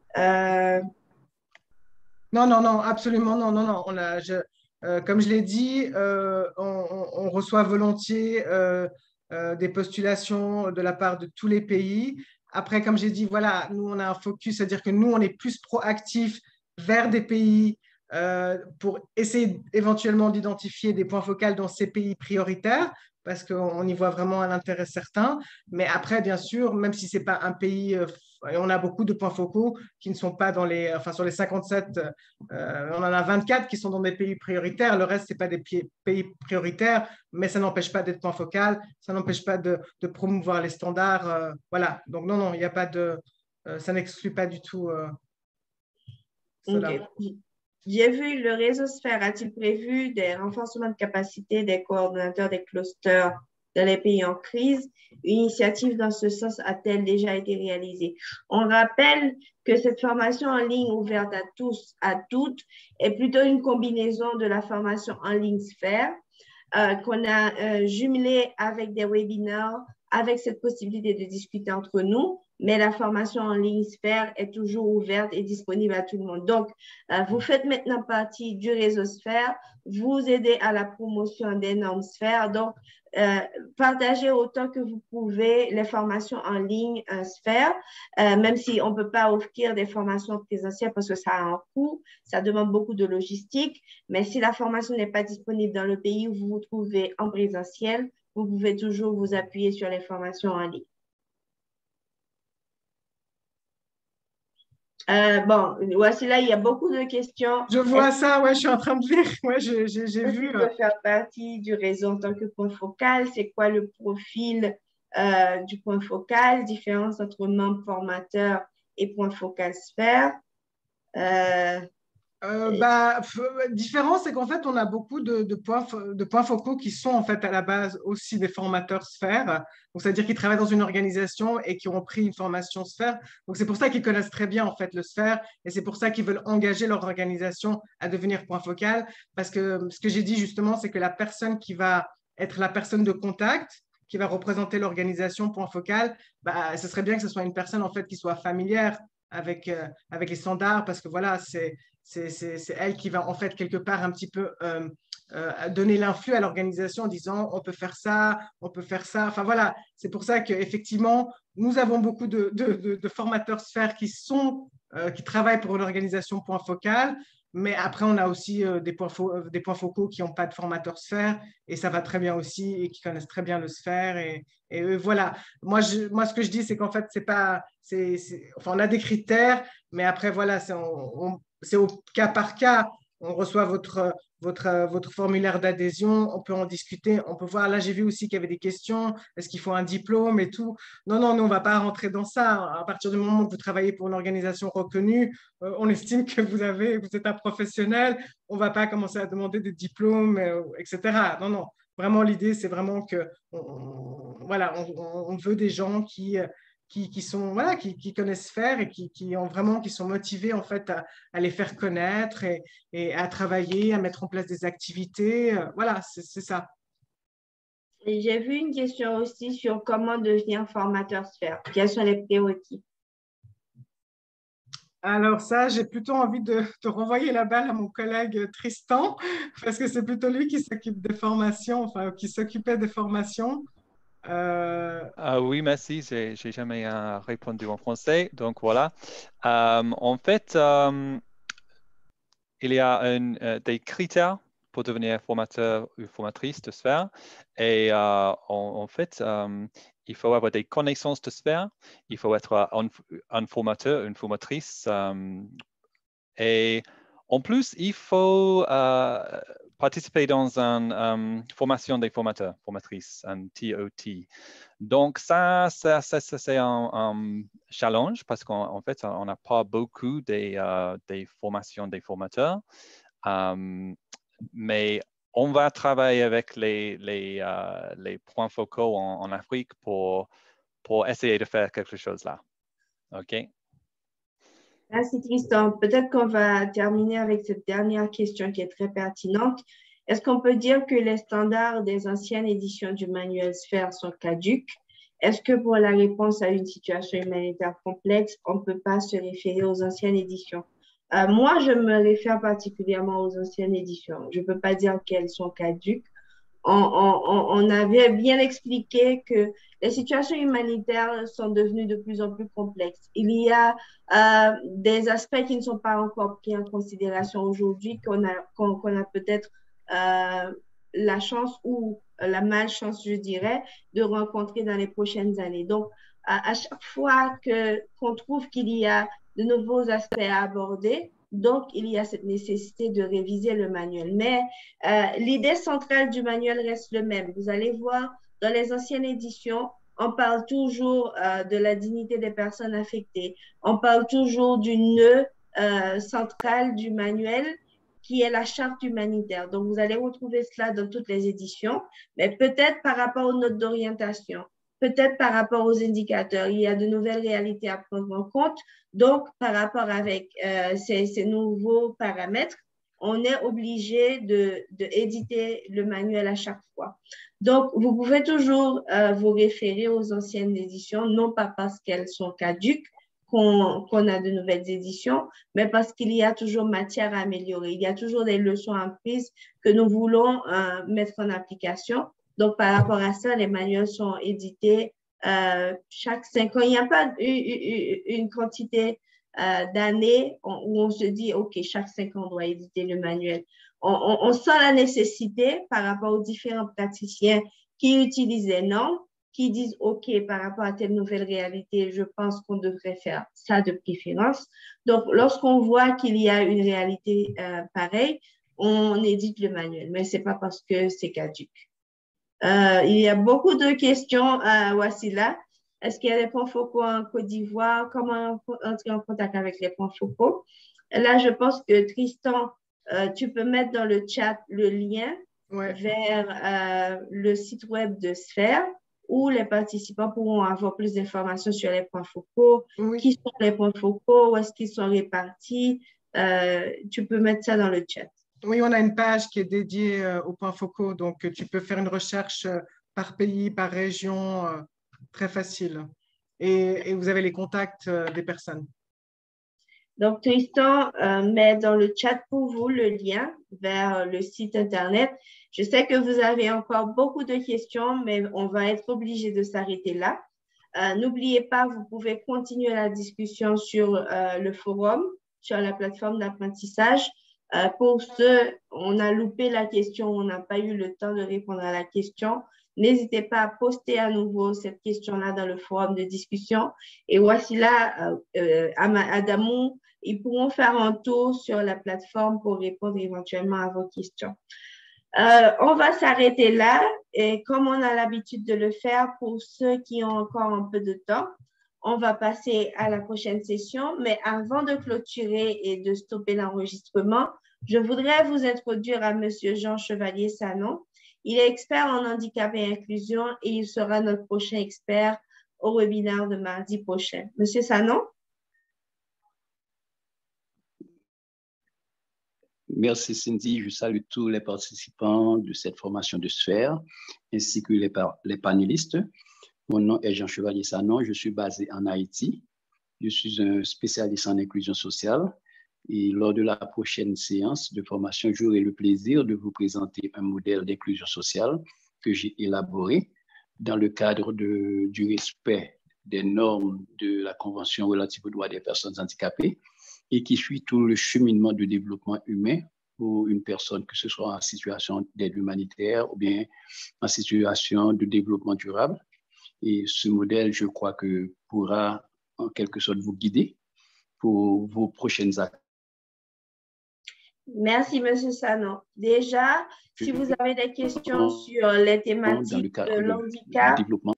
[SPEAKER 4] Non, absolument, non. Comme je l'ai dit, on reçoit volontiers des postulations de la part de tous les pays. Après, comme j'ai dit, voilà, nous, on a un focus, c'est-à-dire que nous, on est plus proactifs vers des pays pour essayer éventuellement d'identifier des points focaux dans ces pays prioritaires, parce qu'on y voit vraiment un intérêt certain. Mais après, bien sûr, même si ce n'est pas un pays, on a beaucoup de points focaux qui ne sont pas dans sur les 57, on en a 24 qui sont dans des pays prioritaires. Le reste, ce n'est pas des pays prioritaires, mais ça n'empêche pas d'être point focal, ça n'empêche pas de promouvoir les standards. Voilà. Donc, non, il n'y a pas de. Ça n'exclut pas du tout cela.
[SPEAKER 1] Okay. J'ai vu le réseau Sphère a-t-il prévu des renforcements de capacité des coordonnateurs des clusters dans les pays en crise? Une initiative dans ce sens a-t-elle déjà été réalisée? On rappelle que cette formation en ligne ouverte à tous, à toutes, est plutôt une combinaison de la formation en ligne Sphère qu'on a jumelée avec des webinaires, avec cette possibilité de discuter entre nous, mais la formation en ligne Sphère est toujours ouverte et disponible à tout le monde. Donc, vous faites maintenant partie du réseau Sphère, vous aidez à la promotion des normes Sphère. Donc, partagez autant que vous pouvez les formations en ligne Sphère, même si on ne peut pas offrir des formations présentielles parce que ça a un coût, ça demande beaucoup de logistique. Mais si la formation n'est pas disponible dans le pays où vous vous trouvez en présentiel, vous pouvez toujours vous appuyer sur les formations en ligne. Bon, voici là, il y a beaucoup de questions.
[SPEAKER 4] Je vois ça, ouais, je suis en train de lire. Ouais, j'ai vu.
[SPEAKER 1] Tu peux faire partie du réseau en tant que point focal. C'est quoi le profil du point focal? Différence entre membre formateur et point focal Sphère.
[SPEAKER 4] Différence, c'est qu'en fait, on a beaucoup de points focaux qui sont en fait à la base aussi des formateurs Sphère. Donc, c'est-à-dire qu'ils travaillent dans une organisation et qui ont pris une formation Sphère. Donc, c'est pour ça qu'ils connaissent très bien en fait le Sphère et c'est pour ça qu'ils veulent engager leur organisation à devenir point focal. Parce que ce que j'ai dit justement, c'est que la personne qui va être la personne de contact, qui va représenter l'organisation point focal, ce serait bien que ce soit une personne en fait qui soit familière avec les standards parce que voilà, c'est elle qui va en fait quelque part un petit peu donner l'influx à l'organisation en disant on peut faire ça, on peut faire ça. Enfin voilà, c'est pour ça qu'effectivement, nous avons beaucoup de formateurs Sphère qui travaillent pour l'organisation point focal, mais après on a aussi des points focaux qui n'ont pas de formateurs Sphère et ça va très bien aussi et qui connaissent très bien le Sphère et voilà. Moi, ce que je dis, c'est qu'en fait, c'est pas, enfin, on a des critères, mais après, voilà, c'est au cas par cas. On reçoit votre formulaire d'adhésion, on peut en discuter, on peut voir. Là, j'ai vu aussi qu'il y avait des questions. Est-ce qu'il faut un diplôme et tout? Non, nous, on ne va pas rentrer dans ça. À partir du moment où vous travaillez pour une organisation reconnue, on estime que vous êtes un professionnel. On ne va pas commencer à demander des diplômes, etc. Non. Vraiment, l'idée, c'est vraiment que voilà, on veut des gens qui sont voilà qui connaissent faire et qui sont motivés en fait à les faire connaître et à travailler, à mettre en place des activités. Voilà, c'est ça.
[SPEAKER 1] J'ai vu une question aussi sur comment devenir formateur Sphère. Quels sont les prérequis?
[SPEAKER 4] Alors ça, j'ai plutôt envie de renvoyer la balle à mon collègue Tristan, parce que c'est plutôt lui qui s'occupe des formations, enfin qui s'occupait des formations.
[SPEAKER 2] Oui, merci. J'ai jamais répondu en français. Donc voilà. En fait, il y a des critères pour devenir formateur ou formatrice de Sphère. Et en fait, il faut avoir des connaissances de Sphère. Il faut être un formateur, une formatrice. Et en plus, il faut participer dans une formation des formateurs, formatrices, un TOT. Donc, ça c'est un challenge parce qu'en fait, on n'a pas beaucoup des formations des formateurs. Mais on va travailler avec les points focaux en Afrique pour essayer de faire quelque chose là. OK?
[SPEAKER 1] Merci Tristan. Peut-être qu'on va terminer avec cette dernière question qui est très pertinente. Est-ce qu'on peut dire que les standards des anciennes éditions du manuel Sphère sont caducs? Est-ce que pour la réponse à une situation humanitaire complexe, on ne peut pas se référer aux anciennes éditions? Moi, je me réfère particulièrement aux anciennes éditions. Je ne peux pas dire qu'elles sont caduques. On avait bien expliqué que les situations humanitaires sont devenues de plus en plus complexes. Il y a des aspects qui ne sont pas encore pris en considération aujourd'hui, qu'on a peut-être la chance ou la malchance, je dirais, de rencontrer dans les prochaines années. Donc, à chaque fois qu'on trouve qu'il y a de nouveaux aspects à aborder, donc il y a cette nécessité de réviser le manuel. Mais l'idée centrale du manuel reste le même. Vous allez voir, dans les anciennes éditions, on parle toujours de la dignité des personnes affectées. On parle toujours du nœud central du manuel qui est la charte humanitaire. Donc, vous allez retrouver cela dans toutes les éditions, mais peut-être par rapport aux notes d'orientation, peut-être par rapport aux indicateurs. Il y a de nouvelles réalités à prendre en compte. Donc, par rapport avec ces nouveaux paramètres, on est obligé de éditer le manuel à chaque fois. Donc, vous pouvez toujours vous référer aux anciennes éditions, non pas parce qu'elles sont caduques, qu'on a de nouvelles éditions, mais parce qu'il y a toujours matière à améliorer. Il y a toujours des leçons apprises que nous voulons mettre en application. Donc, par rapport à ça, les manuels sont édités chaque 5 ans. Il n'y a pas une quantité d'années où on se dit, OK, chaque 5 ans, on doit éditer le manuel. On sent la nécessité par rapport aux différents praticiens qui utilisent les normes, qui disent, OK, par rapport à telle nouvelle réalité, je pense qu'on devrait faire ça de préférence. Donc, lorsqu'on voit qu'il y a une réalité pareille, on édite le manuel, mais ce n'est pas parce que c'est caduque. Il y a beaucoup de questions à Wassila. Est-ce qu'il y a des points focaux en Côte d'Ivoire? Comment entrer en contact avec les points focaux? Là, je pense que Tristan, tu peux mettre dans le chat le lien vers le site web de Sphère où les participants pourront avoir plus d'informations sur les points focaux, qui sont les points focaux, où est-ce qu'ils sont répartis. Tu peux mettre ça dans le chat.
[SPEAKER 4] Oui, on a une page qui est dédiée aux points focaux, donc tu peux faire une recherche par pays, par région, très facile. Et vous avez les contacts des personnes.
[SPEAKER 1] Donc, Tristan met dans le chat pour vous le lien vers le site Internet. Je sais que vous avez encore beaucoup de questions, mais on va être obligé de s'arrêter là. N'oubliez pas, vous pouvez continuer la discussion sur le forum, sur la plateforme d'apprentissage. Pour ceux, on a loupé la question, on n'a pas eu le temps de répondre à la question. N'hésitez pas à poster à nouveau cette question-là dans le forum de discussion. Et voici là, Adamou, ils pourront faire un tour sur la plateforme pour répondre éventuellement à vos questions. On va s'arrêter là et comme on a l'habitude de le faire pour ceux qui ont encore un peu de temps, on va passer à la prochaine session. Mais avant de clôturer et de stopper l'enregistrement, je voudrais vous introduire à M. Jean Chevalier-Sanon. Il est expert en handicap et inclusion et il sera notre prochain expert au webinaire de mardi prochain. Monsieur Sanon?
[SPEAKER 5] Merci Cindy, je salue tous les participants de cette formation de Sphère ainsi que les panélistes. Mon nom est Jean Chevalier-Sanon, je suis basé en Haïti. Je suis un spécialiste en inclusion sociale et lors de la prochaine séance de formation, j'aurai le plaisir de vous présenter un modèle d'inclusion sociale que j'ai élaboré dans le cadre du respect des normes de la Convention relative aux droits des personnes handicapées et qui suit tout le cheminement de développement humain pour une personne, que ce soit en situation d'aide humanitaire ou bien en situation de développement durable. Et ce modèle, je crois que pourra en quelque sorte vous guider pour vos prochaines actions.
[SPEAKER 1] Merci, M. Sanon. Déjà, si vous avez des questions sur les thématiques de l'handicap,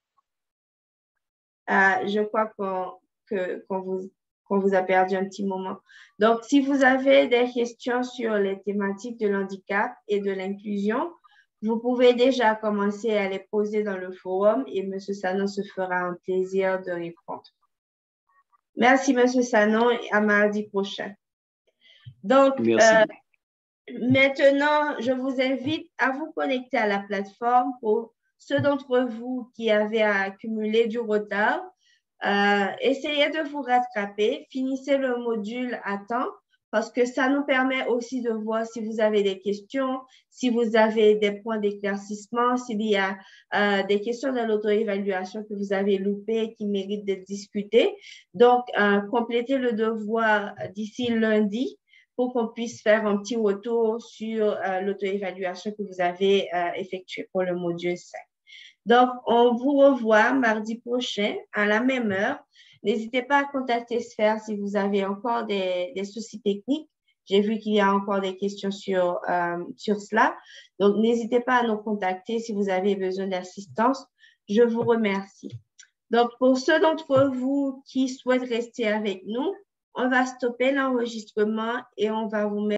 [SPEAKER 1] je crois qu'on vous a perdu un petit moment. Donc, si vous avez des questions sur les thématiques de l'handicap et de l'inclusion, vous pouvez déjà commencer à les poser dans le forum et M. Sanon se fera un plaisir de répondre. Merci, M. Sanon, et à mardi prochain. Donc, maintenant, je vous invite à vous connecter à la plateforme pour ceux d'entre vous qui avaient accumulé du retard. Essayez de vous rattraper, finissez le module à temps parce que ça nous permet aussi de voir si vous avez des questions, si vous avez des points d'éclaircissement, s'il y a des questions de l'auto-évaluation que vous avez loupées qui méritent d'être discutées. Donc, complétez le devoir d'ici lundi pour qu'on puisse faire un petit retour sur l'auto-évaluation que vous avez effectuée pour le module 5. Donc, on vous revoit mardi prochain à la même heure. N'hésitez pas à contacter Sphère si vous avez encore des soucis techniques. J'ai vu qu'il y a encore des questions sur cela. Donc, n'hésitez pas à nous contacter si vous avez besoin d'assistance. Je vous remercie. Donc, pour ceux d'entre vous qui souhaitent rester avec nous, on va stopper l'enregistrement et on va vous mettre